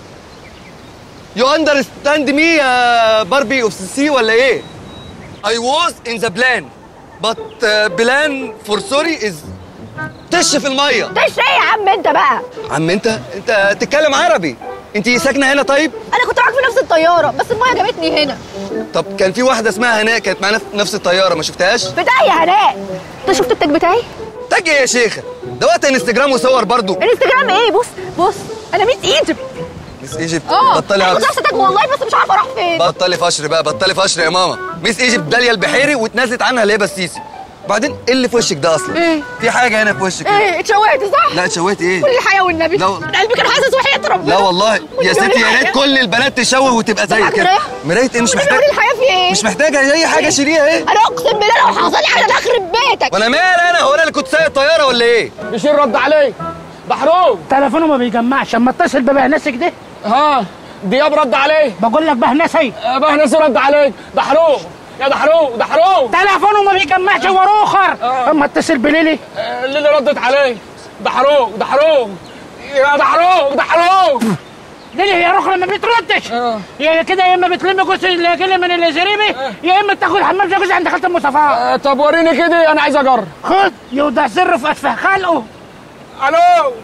You understand me Barbie of the sea ولا ايه؟ I was in the plan but plan for sorry is تش في المية. تش ايه يا عم انت بقى؟ عم انت تتكلم عربي. انت ساكنة هنا طيب؟ انا كنت معاك في نفس الطياره بس الميه جابتني هنا. طب كان في واحدة اسمها هناء كانت معانا في نفس الطيارة ما شفتهاش؟ بتاعي يا هناء. انت شفت التاج بتاعي؟ تاج ايه يا شيخة؟ ده وقت انستجرام وصور برضو. انستجرام ايه؟ بص انا ميس ايجيبت. ميس ايجيبت؟ بطلي عفش. كنت تاج والله بس مش عارفه اروح فين. بطلي فشر بقى، بطلي فشر يا ماما. ميس ايجيبت داليا البحيري واتنازلت عنها ليه السيسي. وبعدين ايه اللي في وشك ده اصلا؟ ايه؟ في حاجة هنا في وشك. ايه اتشوهتي صح؟ لا اتشوهتي ايه؟ كل الحياه والنبي. لا انا قلبي كان حاسس وحياة ربنا. لا والله يا ستي يا ريت كل البنات تشوه وتبقى زي كده. مراية ايه؟ مش محتاجة. الحياه في ايه؟ مش محتاجة اي حاجة شيليها ايه؟ انا اقسم بالله لو حصل لي حاجه اخرب بيتك. وانا مالي انا؟ هو انا اللي كنت سايق الطيارة ولا ايه؟ بشير رد عليك. بحروم تليفونه ما بيجمعش. اما اتصل ببهنسك ده. ها دياب رد عليه. بقول لك بهنسي. بهنسي رد عليك. دحروم يا دحروم تليفونه ما بيجمعش وروخر. اما اتصل بليلي. ليلي ردت عليه. دحروم يا دحروم ليلي هي روخر ما بتردش. يا كده يا اما بتلم جوز الجل من الزريبي يا اما تاخد حمام جوز عند خالة المصطفى. طب وريني كده انا عايز اجرب. خد يوضع سر في اشفه خلقه. الو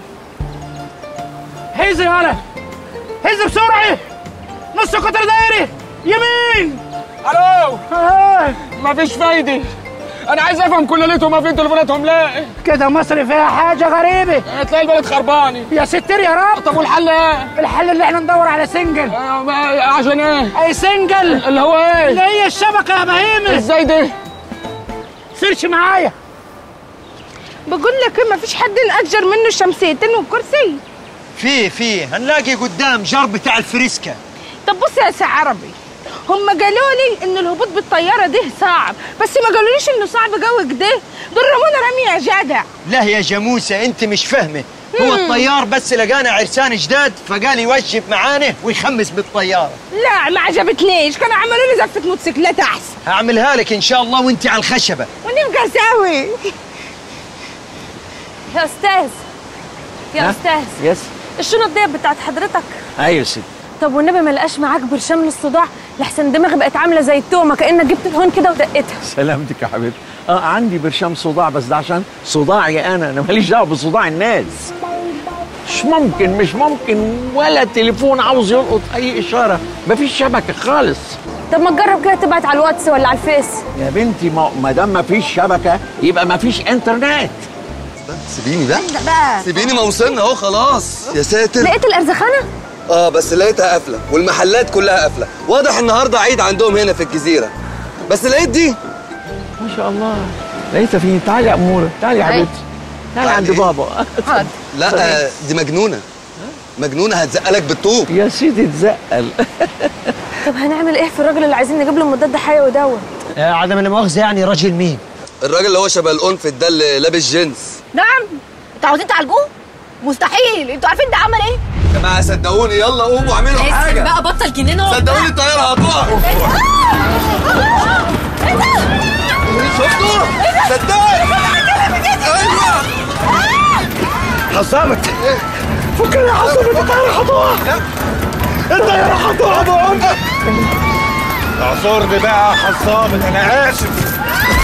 هز يا ولد هز بسرعه. نص قطر دايري يمين. الو مفيش فايده. انا عايز افهم كل ليلتهم ما فين تليفوناتهم. لا كده مصر فيها حاجه غريبه. تلاقي البلد خرباني. يا ستر يا رب. طب والحل ايه؟ الحل اللي احنا ندور على سنجل. عشان ايه؟ اي سنجل اللي هو ايه؟ اللي هي الشبكه يا بهيمه. ازاي ده؟ سيرش معايا. بقول لك ما فيش حد نأجر منه شمسيتين وكرسي. في هنلاقي قدام جار بتاع الفريسكا. طب بص يا سي عربي، هم قالوا لي ان الهبوط بالطياره ده صعب بس ما قالوليش انه صعب قوي كده. دول رمونا رمي يا جدع. لا يا جاموسه انت مش فاهمه. هو الطيار بس لقانا عرسان جداد فقال يوجب معانا ويخمس بالطياره. لا ما عجبتنيش. كانوا عملوا لي زفه موتوسيكلات احسن. هعملها لك ان شاء الله وانت على الخشبه ونبقى ساوي. يا استاذ يس الشنط دي بتاعت حضرتك؟ ايوه ست. طب والنبي ما لقاش معاك برشام للصداع لحسن دماغي بقت عامله زي التومه كانك جبت الهون كده ودقتها. سلامتك يا حبيبتي. عندي برشام صداع بس ده عشان صداعي انا ماليش دعوه بصداع الناس. مش ممكن ولا تليفون عاوز يلقط اي اشاره. مفيش شبكه خالص. طب ما تجرب كده تبعت على الواتس ولا على الفيس. يا بنتي ما دام مفيش شبكه يبقى مفيش انترنت. سيبيني بقى سيبيني ما وصلنا اهو خلاص. يا ساتر. لقيت الارزخانه؟ بس لقيتها قافله والمحلات كلها قافله. واضح النهارده عيد عندهم هنا في الجزيره. بس لقيت دي ما شاء الله. لقيتها فين؟ تعالي يا اموره تعالي يا حبيبتي تعالي عند بابا. حاضر. لا دي مجنونه هتزقلك بالطوب. يا سيدي تزقل. طب هنعمل ايه في الراجل اللي عايزين نجيب له مضاد حيوي دوت؟ عدم لا مؤاخذه يعني راجل مين؟ الراجل اللي هو شبه الانفت ده اللي لابس جينز. نعم انتوا عاوزين تعالجوه؟ مستحيل. انتوا عارفين ده عمل ايه؟ يا جماعه صدقوني يلا قوموا اعملوا حاجه بقى بطل جنين. صدقوني الطياره هتقع. شفتوا؟ صدقني. ايوه حصامت. فكر يا حصامت الطياره هتقع. الطياره هتقع. اعذرني بقى يا حصامت انا اسف.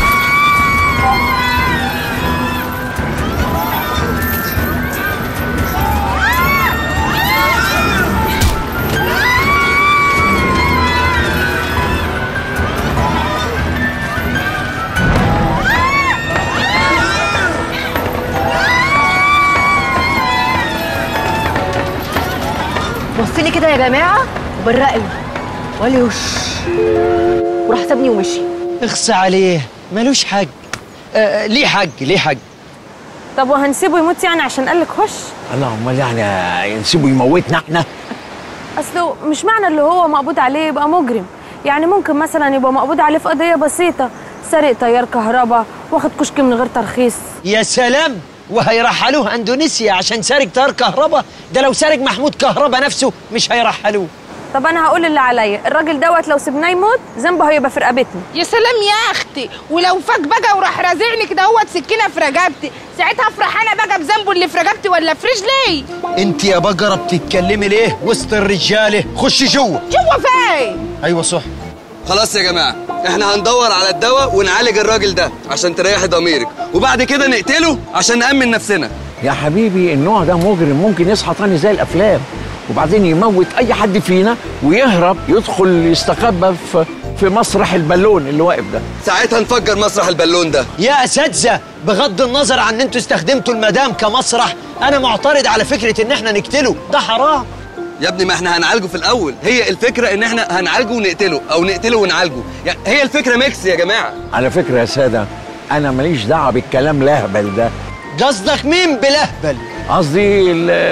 بص لي كده يا جماعه وبرق لي وقال لي وش وراح سابني ومشي. اخصى عليه مالوش حق. ليه حق. طب وهنسيبه يموت يعني عشان قال لك هش؟ الله امال يعني نسيبه يموتنا احنا؟ اصله مش معنى اللي هو مقبوض عليه يبقى مجرم. يعني ممكن مثلا يبقى مقبوض عليه في قضيه بسيطه، سرق تيار كهرباء واخد كشك من غير ترخيص. يا سلام وهيرحلوه اندونيسيا عشان سارق تيار كهرباء. ده لو سارق محمود كهرباء نفسه مش هيرحلوه. طب انا هقول اللي عليا، الراجل دوت لو سيبناه يموت ذنبه هيبقى في رقبتنا. يا سلام يا اختي، ولو فاك بقى وراح رازعني كده هو سكينه في رقبتي، ساعتها افرح انا بقى بذنبه اللي في رقبتي ولا في رجلي؟ انت يا بقره بتتكلمي ليه وسط الرجاله؟ خشي جوه. جوه فين؟ ايوه صح. خلاص يا جماعه، احنا هندور على الدواء ونعالج الراجل ده عشان تريحي ضميرك، وبعد كده نقتله عشان نأمن نفسنا. يا حبيبي النوع ده مجرم، ممكن يصحى تاني زي الافلام وبعدين يموت اي حد فينا ويهرب يدخل يستخبى في مسرح البالون اللي واقف ده. ساعتها نفجر مسرح البالون ده. يا اساتذه بغض النظر عن ان انتوا استخدمتوا المدام كمسرح، انا معترض على فكره ان احنا نقتله، ده حرام. يا ابني ما احنا هنعالجه في الاول، هي الفكره ان احنا هنعالجه ونقتله او نقتله ونعالجه، يعني هي الفكره ميكس يا جماعه. على فكره يا ساده انا ماليش دعوه بالكلام لهبل ده. قصدك مين بلهبل؟ قصدي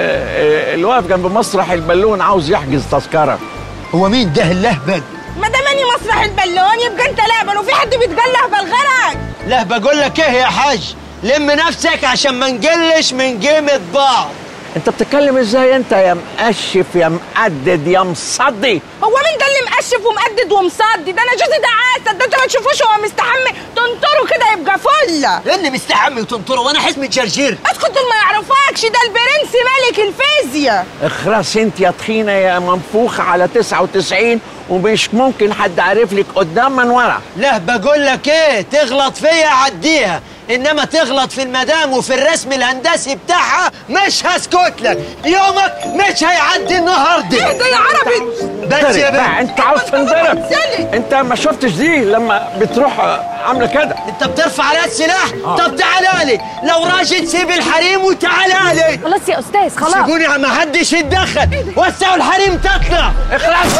اللي واقف جنب مسرح البالون عاوز يحجز تذكره. هو مين ده اللهبل؟ ما دامني مسرح البالون يبقى انت لهبل، وفي حد بيتقال لهبل غيرك؟ لا بقول لك ايه يا حاج، لم نفسك عشان ما نقلش من قيمه بعض. انت بتتكلم ازاي انت يا مقشف يا مقدد يا مصدي؟ هو مين ده اللي مقشف ومقدد ومصدي؟ ده انا جوزي ده عسل، ده انت ما تشوفوش هو مستحمي تنطره كده يبقى فله. ايه اللي مستحمي وتنطره وانا حزمه جرجير؟ اسكت دول ما يعرفكش، ده البرنس ملك الفيزياء. اخرس انت يا تخينه يا منفوخه على 99 ومش ممكن حد عارف لك قدام من ورا. لا بقول لك ايه، تغلط فيا عديها، انما تغلط في المدام وفي الرسم الهندسي بتاعها مش هسكت لك، يومك مش هيعدي النهارده. اهدى يا عربي بس يا بنت انت عاوز تنضرب. انت ما شفتش دي لما بتروح عامله كده؟ انت بترفع عليها السلاح؟ طب تعالى لي، لو راجل سيب الحريم وتعالى لي. خلاص يا استاذ خلاص. سيبوني ما حدش يتدخل، وسعوا الحريم تطلع. اخلص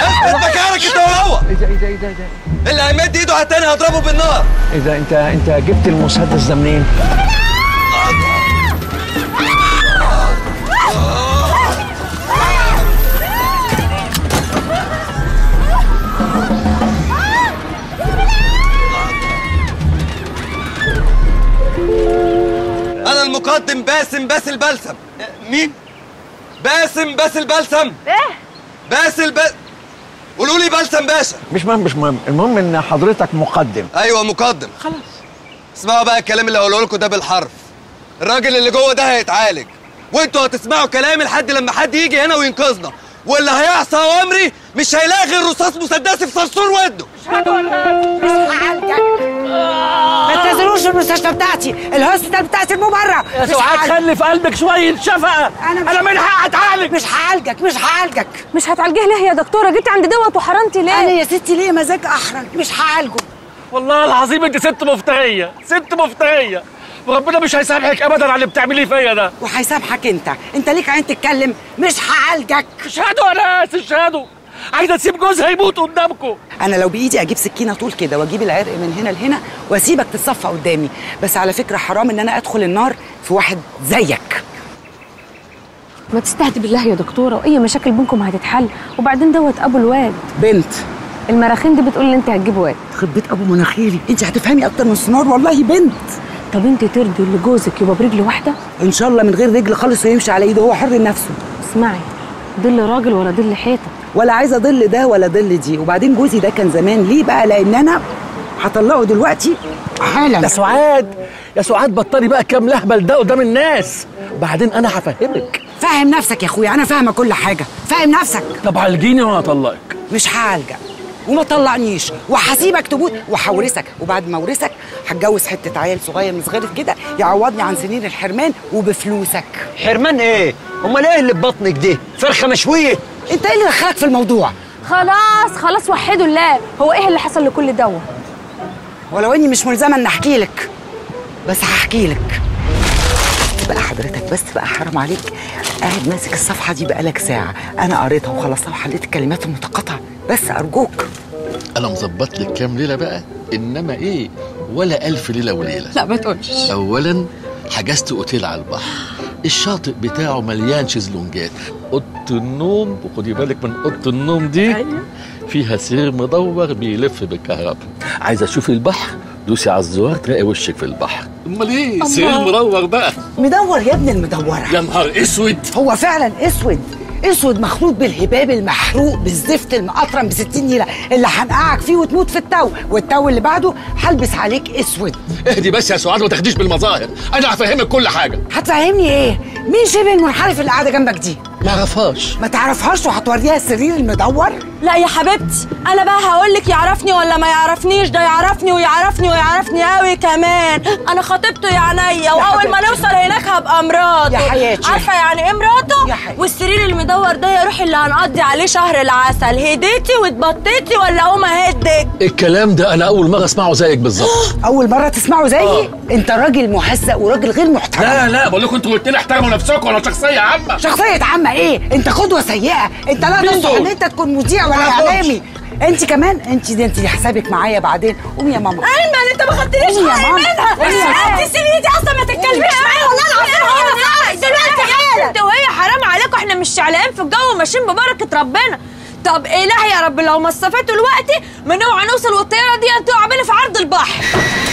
مكانك انت وهو. ايه ده اللي هيمد ايده على التاني هضربه بالنار. ايه ده انت جبت المسدس ده منين؟ انا المقدم باسم بلسم. مين؟ باسم بلسم. ايه؟ باسل قولوا لي بلسم باشا. مش مهم، المهم ان حضرتك مقدم. ايوه مقدم. خلاص اسمعوا بقى الكلام اللي هقوله لكم ده بالحرف. الراجل اللي جوه ده هيتعالج، وانتوا هتسمعوا كلامي لحد لما حد يجي هنا وينقذنا، واللي هيعصى اوامري مش هيلاقي غير رصاص مسدسي في صرصور ودنه. مش هعالجك. ما تنزلوش المستشفى بتاعتي، الهوسبيتال بتاعتي مو بره. يا سعاد خلي في قلبك شويه شفقه. انا من حقي اتعالج. مش هعالجك. مش هتعالجيه ليه يا دكتوره؟ جيتي عند دوت وحرمتي ليه؟ انا يا ستي ليه مزاج احرج، مش هعالجه. والله العظيم انت ست مفتريه، وربنا مش هيسامحك ابدا على اللي بتعمليه فيا ده. وهيسامحك انت ليك عين تتكلم. مش هعالجك. اشهدوا يا ناس اشهدوا. عايزه تسيب جوزها يموت قدامكم. انا لو بايدي اجيب سكينه طول كده واجيب العرق من هنا لهنا واسيبك تتصفى قدامي، بس على فكره حرام ان انا ادخل النار في واحد زيك. ما تستهدي بالله يا دكتوره، واي مشاكل بينكم هتتحل، وبعدين دوت ابو الواد. بنت المراخين دي بتقول ان انت هتجيب واد. خد بيت ابو مناخيري، انت هتفهمي اكتر من السنار. والله بنت. طب انت ترضي اللي جوزك يبقى برجل واحده؟ ان شاء الله من غير رجل خالص ويمشي على ايده، هو حر نفسه. اسمعي، ظل راجل ولا ظل حيطه؟ ولا عايزه ظل ده ولا ظل دي. وبعدين جوزي ده كان زمان، ليه بقى؟ لان انا هطلقه دلوقتي حالا. يا سعاد بطلي بقى كام لهبل ده قدام الناس، بعدين انا هفهمك. فاهم نفسك يا اخويا، انا فاهمه كل حاجه. فاهم نفسك. طب عالجيني وانا هطلقك. مش هعالجك وما طلعنيش، وهسيبك تموت وهورثك، وبعد ما اورثك هتجوز حته عيل صغير مصغرف كده يعوضني عن سنين الحرمان وبفلوسك. حرمان ايه؟ امال ايه اللي ببطنك دي؟ فرخه مشويه؟ انت ايه اللي دخلك في الموضوع؟ خلاص وحدوا الله. هو ايه اللي حصل لكل دوت؟ ولو اني مش ملزمه ان احكي لك، بس هحكي لك. بقى حضرتك بس بقى حرام عليك، قاعد ماسك الصفحه دي بقالك ساعه، انا قريتها وخلصتها وحليت الكلمات المتقاطعه، بس ارجوك. انا مظبط لك كام ليله بقى، انما ايه ولا 1000 ليله وليله. لا ما تقولش. اولا حجزت اوتيل على البحر، الشاطئ بتاعه مليان شезлونجات، اوضه النوم وخدي بالك من اوضه النوم دي فيها سرير مدور بيلف بالكهرباء. عايزه تشوفي البحر دوسي على الزرار تلاقي وشك في البحر. امال ايه؟ الله. سرير مدور بقى. مدور يا ابن المدوره. يا نهار اسود. هو فعلا اسود، اسود مخلوط بالهباب المحروق بالزفت المقطرم ب60 نيله اللي هنقعك فيه وتموت في التو، والتو اللي بعده هلبس عليك اسود. اهدي بس يا سعاد، ما تاخديش بالمظاهر، انا هفهمك كل حاجه. هتفهمني ايه؟ مين شبه المنحرف اللي قاعده جنبك دي؟ ما اعرفهاش. ما تعرفهاش وهتوريها السرير المدور؟ لا يا حبيبتي، انا بقى هقول لك يعرفني ولا ما يعرفنيش، ده يعرفني ويعرفني ويعرفني قوي كمان. انا خطيبته يا عينيا، واول ما نوصل هناك هبقى مراته. يا حياتي. عارفه يعني ايه مراته؟ والسرير المدور ده يا روحي اللي هنقضي عليه شهر العسل. هديتي واتبطيتي ولا اقوم اهدك؟ الكلام ده انا اول مره اسمعه زيك بالظبط. اول مره تسمعه زيي؟ انت راجل مهزأ وراجل غير محترم. لا بقول لكم انتوا قلت لي احترموا نفسكم، انا شخصيه عامه. شخصيه عامه ايه؟ انت قدوه سيئه، انت لا تصلح ان انت تكون مذيع ولا اعلامي. انت كمان انت اللي حسابك معايا بعدين. قومي يا ماما. ايمن انت ما خدتنيش حقي منها. انت سيبيني اصلا ما تتكلميش معايا والله العظيم. دلوقتي حالا انت وهي حرام عليكم، احنا مش شعلقين في الجو وماشيين ببركه ربنا. طب الهي يا رب لو ما استفدتوا الوقت من اوعى نوصل والطياره دي تقع بينا في عرض البحر.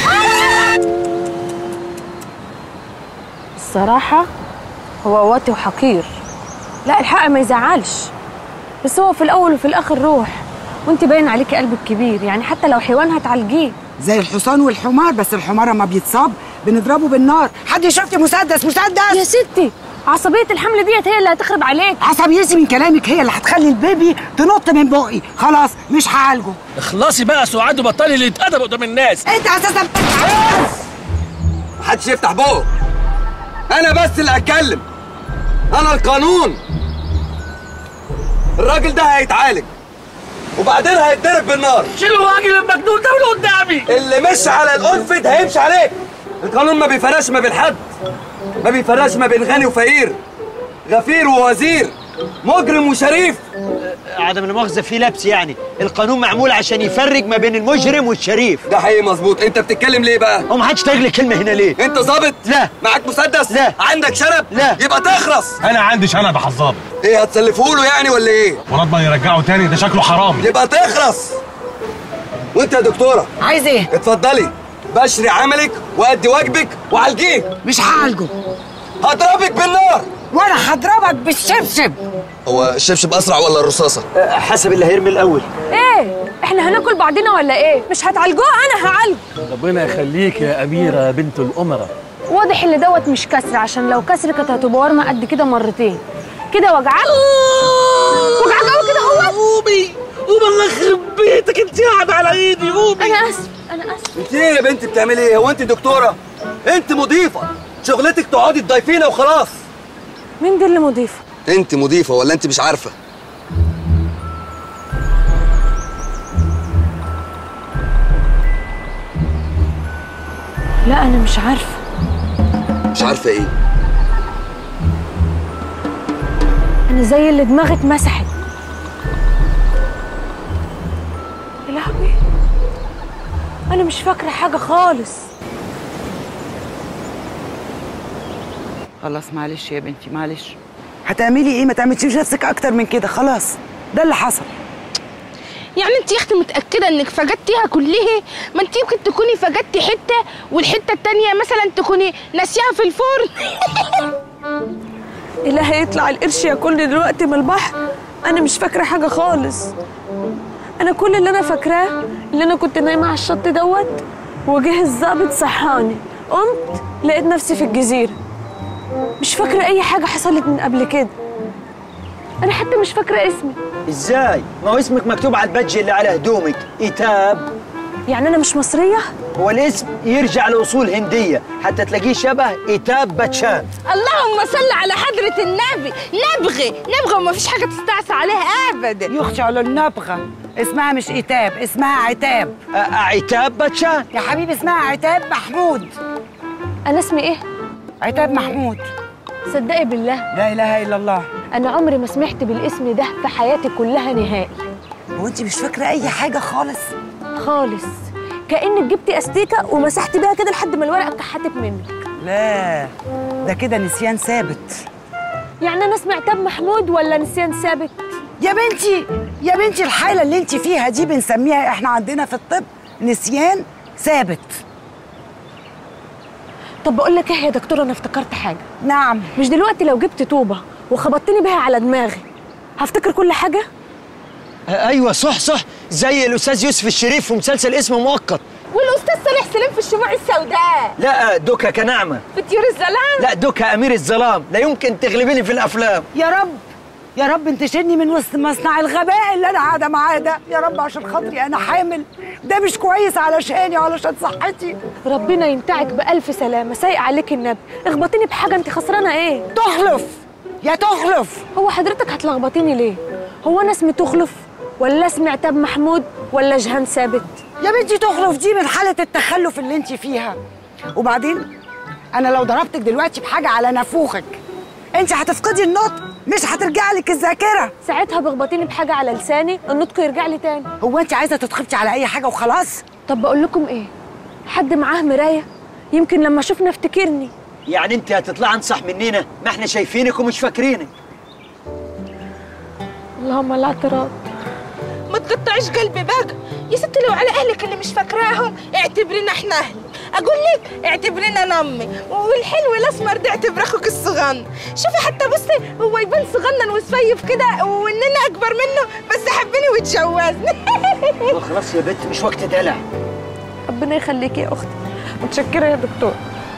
الصراحه هو واطي وحقير. لا الحق ما يزعلش، بس هو في الاول وفي الاخر روح، وانت باين عليكي قلبك كبير، يعني حتى لو حيوان هتعالجيه. زي الحصان والحمار، بس الحمار لما بيتصاب بنضربه بالنار. حد يشوف لي مسدس؟ يا ستي عصبيه الحمل ديت هي اللي هتخرب عليك. عصبيتي من كلامك هي اللي هتخلي البيبي تنط من بقي. خلاص مش هعالجه. اخلصي بقى يا سعاد وبطلي اللي يتأدب قدام الناس. انت اساسا محدش يفتح بقه، انا بس اللي هتكلم، انا القانون. الراجل ده هيتعالج وبعدين هيتضرب بالنار. شيلوا الراجل المجنون ده من قدامي. اللي مشي على الانفد هيمشي عليك. القانون ما بيفرقش ما بين حد، ما بيفرقش ما بين غني وفقير، غفير ووزير، مجرم وشريف. عدم المؤاخذة في لبس، يعني القانون معمول عشان يفرق ما بين المجرم والشريف. ده حقيقي مظبوط. انت بتتكلم ليه بقى؟ هو محدش تايق لي كلمة هنا ليه؟ انت ظابط؟ لا. معاك مسدس؟ لا. عندك شنب؟ لا. يبقى تخرس. انا عندي شنب يا حظاظ. ايه هتسلفه له يعني ولا ايه؟ ونضمن يرجعه تاني؟ ده شكله حرامي. يبقى تخرس. وانت يا دكتوره عايز ايه؟ اتفضلي بشري عملك وادي واجبك وعالجيه. مش هعالجه، هضربك بالنار. وانا هضربك بالشبشب. هو الشبشب اسرع ولا الرصاصه؟ حسب اللي هيرمي الاول. ايه احنا هناكل بعضنا ولا ايه؟ مش هتعالجوه؟ انا هعالجه. ربنا يخليك يا أميرة بنت الأمراء. واضح ان دوت مش كسر، عشان لو كسر كانت هتبقى ورمه قد كده مرتين. كده وجعك؟ وجعك قوي كده هو؟ قومي الله يخرب بيتك، انت قاعده على ايدي. قومي. انا اسف انا اسف. انت ايه يا بنتي بتعملي ايه؟ هو انت دكتوره؟ انت مضيفه، شغلتك تقعدي تضيفينا وخلاص. مين دي اللي مضيفه؟ انت مضيفه ولا انت مش عارفه؟ لا انا مش عارفه. مش عارفه ايه؟ انا زي اللي دماغي اتمسحت. يا لهوي انا مش فاكره حاجه خالص. خلاص معلش يا بنتي معلش. هتعملي ايه؟ ما تعمليش نفسك اكتر من كده. خلاص ده اللي حصل. يعني انت يا اختي متاكده انك فقدتيها كلها؟ ما انت يمكن تكوني فقدتي حته والحته التانيه مثلا تكوني ناسيها في الفرن. إلهي يطلع القرش ياكلني دلوقتي من البحر. انا مش فاكره حاجه خالص. انا كل اللي انا فاكراه اللي انا كنت نايمه على الشط دوت وجه الظابط صحاني، قمت لقيت نفسي في الجزيره. مش فاكره اي حاجه حصلت من قبل كده. انا حتى مش فاكره اسمي. ازاي؟ ما هو اسمك مكتوب على البادج اللي على هدومك، ايتاب. يعني انا مش مصريه؟ هو الاسم يرجع لاصول هنديه، حتى تلاقيه شبه ايتاب باتشان. اللهم صل على حضره النبي. نبغه وما فيش حاجه تستعصى عليها ابدا. يخشى على النبغه. اسمها مش ايتاب، اسمها عتاب. عتاب باتشان يا حبيبي، اسمها عتاب محمود. انا اسمي ايه؟ عتاب محمود. صدقي بالله لا اله الا الله. انا عمري ما سمعت بالاسم ده في حياتي كلها نهائي. هو انت مش فاكره اي حاجه خالص؟ خالص، كأنك جبتي استيكه ومسحت بيها كده لحد ما الورقه اتكحتت منك. لا ده كده نسيان ثابت. يعني انا اسمي عتاب محمود ولا نسيان ثابت؟ يا بنتي الحاله اللي انت فيها دي بنسميها احنا عندنا في الطب نسيان ثابت. طب بقول لك ايه يا دكتوره، انا افتكرت حاجه. نعم. مش دلوقتي لو جبت طوبه وخبطتني بيها على دماغي هفتكر كل حاجه؟ ايوه صح صح، زي الاستاذ يوسف الشريف في مسلسل اسمه مؤقت. والاستاذ صالح سليم في الشموع السوداء. لا دوكا كنعمه. في طيور الظلام. لا دوكا امير الظلام. لا يمكن تغلبيني في الافلام. يا رب يا رب انت شيلني من وسط مصنع الغباء اللي انا قاعده معاه ده، يا رب عشان خاطري انا حامل، ده مش كويس علشاني وعلشان صحتي. ربنا ينتعك بألف سلامه، سايق عليك النبي. اخبطيني بحاجه، انت خسرانه ايه؟ تخلف يا تخلف. هو حضرتك هتلخبطيني ليه؟ هو انا اسمي تخلف ولا اسمي عتاب محمود ولا جهان ثابت؟ يا بنتي تخلف دي من حاله التخلف اللي انت فيها. وبعدين انا لو ضربتك دلوقتي بحاجه على نافوخك انت هتفقدي النطق، مش هترجع لك الذاكره. ساعتها بخبطيني بحاجه على لساني النطق يرجع لي تاني. هو انت عايزه تتخبطي على اي حاجه وخلاص؟ طب بقول لكم ايه، حد معاه مرايه يمكن لما اشوفنا افتكرني. يعني انت هتطلع انصح مننا؟ ما احنا شايفينك ومش فاكرينك. اللهم لا اعتراض. ما تقطعيش قلبي بقى يا ستي، لو على اهلك اللي مش فاكراهم اعتبرينا احنا اهلك، اقول لك اعتبرينا انا امي، والحلو الاسمر ده اعتبر اخوك الصغنن. شوفي حتى بصي هو يبان صغنن وسفيف كده واننا اكبر منه، بس حبني واتجوزني. خلاص يا بنت مش وقت دلع. ربنا يخليكي يا اختي، متشكره يا دكتور.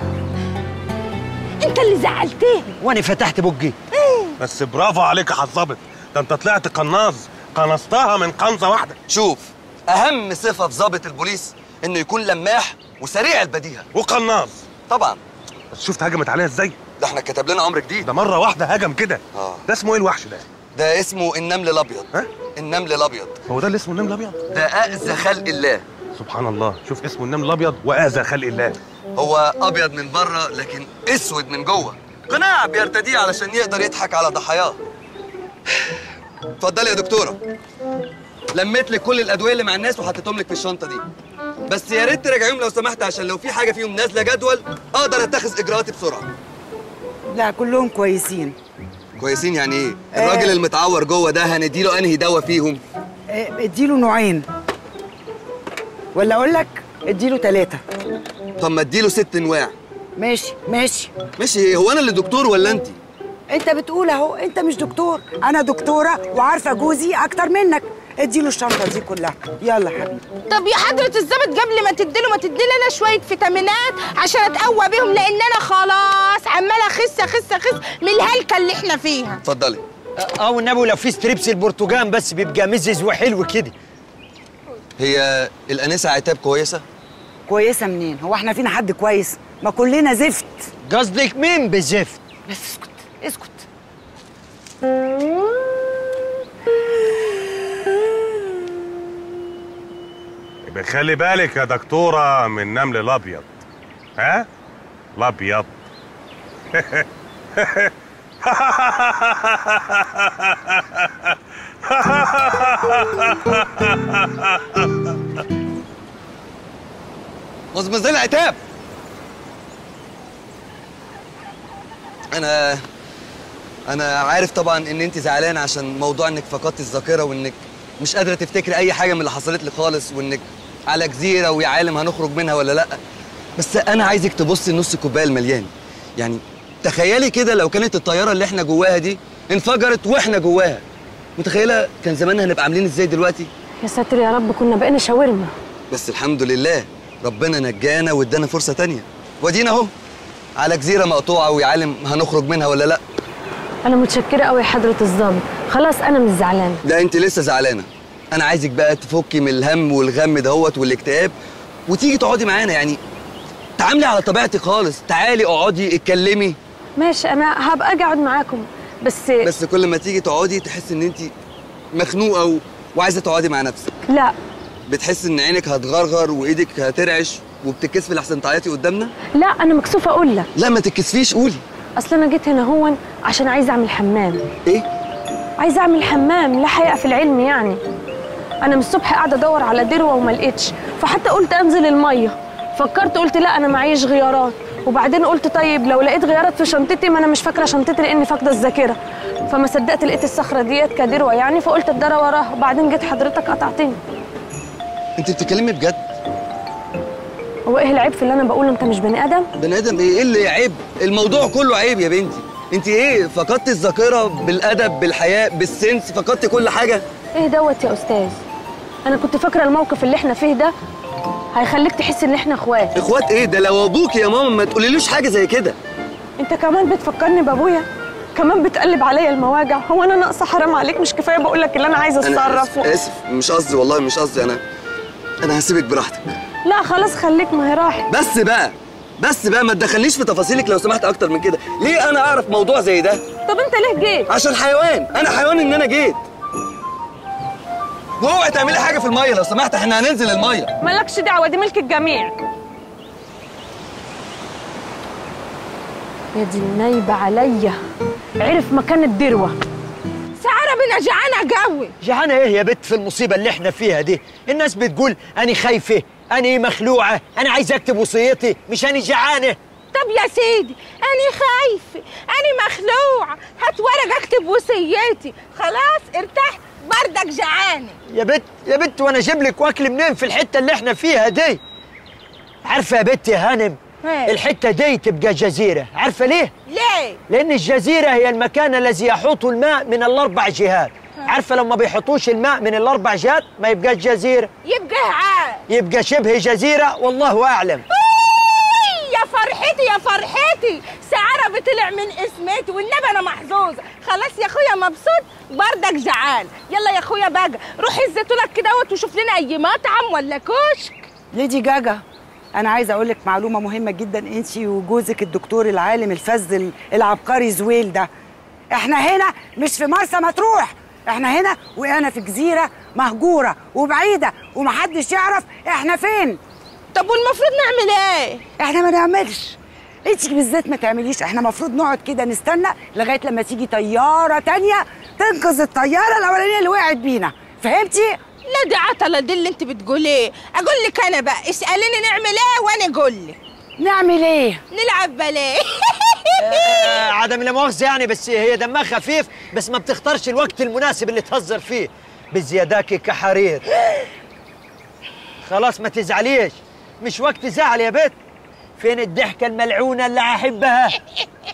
انت اللي زعلتني وانا فتحت بقي. بس برافو عليك يا حظابط، ده انت طلعت قناص، قنصتها من قنصه واحده. شوف، اهم صفه في ضابط البوليس انه يكون لماح وسريع البديهه وقناص طبعا. بس شفت هجمت عليها ازاي؟ ده احنا كتب لنا امر جديد. ده مره واحده هجم كده. ده اسمه ايه الوحش ده؟ ده اسمه النمل الابيض. ها؟ النمل الابيض. هو ده اللي اسمه النمل الابيض؟ ده اذى خلق الله. سبحان الله، شوف اسمه النمل الابيض واذى خلق الله. هو ابيض من بره لكن اسود من جوه، قناع بيرتديه علشان يقدر يضحك على ضحاياه. اتفضلي يا دكتوره، لميت لك كل الادويه اللي مع الناس وحطيتهم لك في الشنطه دي، بس يا ريت تراجعيهم لو سمحت عشان لو في حاجه فيهم نازله جدول اقدر اتخذ اجراءاتي بسرعه. لا كلهم كويسين. كويسين يعني ايه؟ الراجل المتعور جوه ده هنديله انهي دواء فيهم؟ اديله نوعين، ولا اقول لك اديله 3. طب ما اديله 6 انواع. ماشي ماشي ماشي. هو انا اللي دكتور ولا انت؟ انت بتقول اهو، انت مش دكتور، انا دكتوره وعارفه جوزي اكتر منك. اديله الشنطه دي كلها، يلا حبيبي. طب يا حضرة الظابط قبل ما تديله ما تديلي انا شوية فيتامينات عشان اتقوى بيهم، لان انا خلاص عمالة اخس من الهلكة اللي احنا فيها. اتفضلي. او النبي لو في ستريبس البرتقال بس بيبقى مزز وحلو كده. هي الانسه عتاب كويسه؟ كويسه منين؟ هو احنا فينا حد كويس؟ ما كلنا زفت. قصدك مين بالزفت؟ بس اسكت اسكت. يبقى خلي بالك يا دكتوره من النمل الابيض. ها؟ الابيض. مزمزين عتاب. انا عارف طبعا ان انت زعلانه عشان موضوع انك فقدتي الذاكره وانك مش قادره تفتكري اي حاجه من اللي حصلت لي خالص، وانك على جزيره ويا عالم هنخرج منها ولا لا. بس انا عايزك تبصي لنص الكوبايه المليان. يعني تخيلي كده لو كانت الطياره اللي احنا جواها دي انفجرت واحنا جواها، متخيله كان زماننا هنبقى عاملين ازاي دلوقتي؟ يا ساتر يا رب، كنا بقينا شاورما. بس الحمد لله ربنا نجانا وادانا فرصه تانية، وادينا اهو على جزيره مقطوعه ويا عالم هنخرج منها ولا لا. انا متشكره قوي يا حضره الظابط، خلاص انا مش زعلانه. لا انت لسه زعلانه. انا عايزك بقى تفكي من الهم والغم دهوت والاكتئاب وتيجي تقعدي معانا، يعني تعاملي على طبيعتك خالص، تعالي اقعدي اتكلمي. ماشي، انا هبقى اجي اقعد معاكم، بس كل ما تيجي تقعدي تحسي ان انت مخنوقه وعايزه تقعدي مع نفسك. لا، بتحسي ان عينك هتغرغر وايدك هترعش وبتتكسفي لحسن تعيطي قدامنا؟ لا انا مكسوفه اقول لك. لا ما تتكسفيش، قولي. اصل انا جيت هنا هون عشان عايزه اعمل حمام. ايه؟ عايزه اعمل حمام، لا حقيقه في العلم يعني. انا من الصبح قاعده ادور على دروه وما لقيتش، فحتى قلت انزل الميه. فكرت قلت لا انا معيش غيارات، وبعدين قلت طيب لو لقيت غيارات في شنطتي، ما انا مش فاكره شنطتي لاني فاقده الذاكره. فما صدقت لقيت الصخره ديت كدروه يعني، فقلت اتدرى وراها، وبعدين جيت حضرتك قطعتني. انت بتتكلمي بجد؟ هو ايه العيب في اللي انا بقوله؟ انت مش بني ادم؟ بني ادم ايه؟ ايه اللي عيب؟ الموضوع كله عيب يا بنتي. انت ايه فقدت الذاكره بالادب بالحياء بالسنس، فقدت كل حاجه. ايه دوت يا استاذ؟ انا كنت فاكره الموقف اللي احنا فيه ده هيخليك تحس ان احنا اخوات. اخوات ايه ده؟ لو ابوك يا ماما ما تقوليلوش حاجه زي كده. انت كمان بتفكرني بابويا، كمان بتقلب عليا المواجع. هو انا ناقصه؟ حرام عليك، مش كفايه بقول لك اللي انا عايزه اتصرف؟ انا اسف مش قصدي والله، مش قصدي. انا هسيبك براحتك. لا خلاص خليك، ما هي راحت. بس بقى ما تدخلنيش في تفاصيلك لو سمحت اكتر من كده. ليه انا اعرف موضوع زي ده؟ طب انت ليه جيت؟ عشان حيوان. انا حيوان ان انا جيت. واوعي تعملي حاجه في الميه لو سمحت، احنا هننزل الميه. مالكش دعوه، دي ملك الجميع. يا دي النايبه عليا، عرف مكان الدروه. سعاره بنا جعانه قوي. جعانه ايه يا بت في المصيبه اللي احنا فيها دي؟ الناس بتقول اني خايفه، اني مخلوعه، انا عايزه اكتب وصيتي، مش اني جعانه. طب يا سيدي اني خايفه، اني مخلوعه، هات ورق اكتب وصيتي. خلاص ارتحت، بردك جعانه. يا بت وانا اجيب لك واكل منين في الحته اللي احنا فيها دي؟ عارفه يا بت يا هانم، الحته دي تبقى جزيره. عارفه ليه؟ ليه؟ لان الجزيره هي المكان الذي يحوط الماء من الاربع جهات. عارفه لو ما بيحطوش الماء من الاربع جهات ما يبقاش جزيره، يبقى عاد، يبقى شبه جزيره. والله اعلم. يا فرحتي يا فرحتي، سعاره بطلع من اسمتي والنبي انا محظوظه. خلاص يا اخويا مبسوط، بردك جعان. يلا يا اخويا بقى روح الزيتونك كده وشوف لنا اي مطعم ولا كشك. ليدي جاجا، أنا عايزة أقول لك معلومة مهمة جدا، أنت وجوزك الدكتور العالم الفذ العبقري زويل ده. إحنا هنا مش في مرسى مطروح، إحنا هنا وأنا في جزيرة مهجورة وبعيدة ومحدش يعرف إحنا فين. طب والمفروض نعمل إيه؟ إحنا ما نعملش، أنت بالذات ما تعمليش. إحنا المفروض نقعد كده نستنى لغاية لما تيجي طيارة تانية تنقذ الطيارة الأولانية اللي وقعت بينا، فهمتي؟ لا دي عطلة دي اللي انت بتقوليه. اقول لك انا بقى، اساليني نعمل ايه وانا اقول لك. نعمل ايه؟ نلعب باليه. عدم لا مؤاخذه يعني، بس هي دمها خفيف، بس ما بتختارش الوقت المناسب اللي تهزر فيه. بزياداكي كحرير. خلاص ما تزعليش، مش وقت زعل يا بت. فين الضحكه الملعونه اللي احبها؟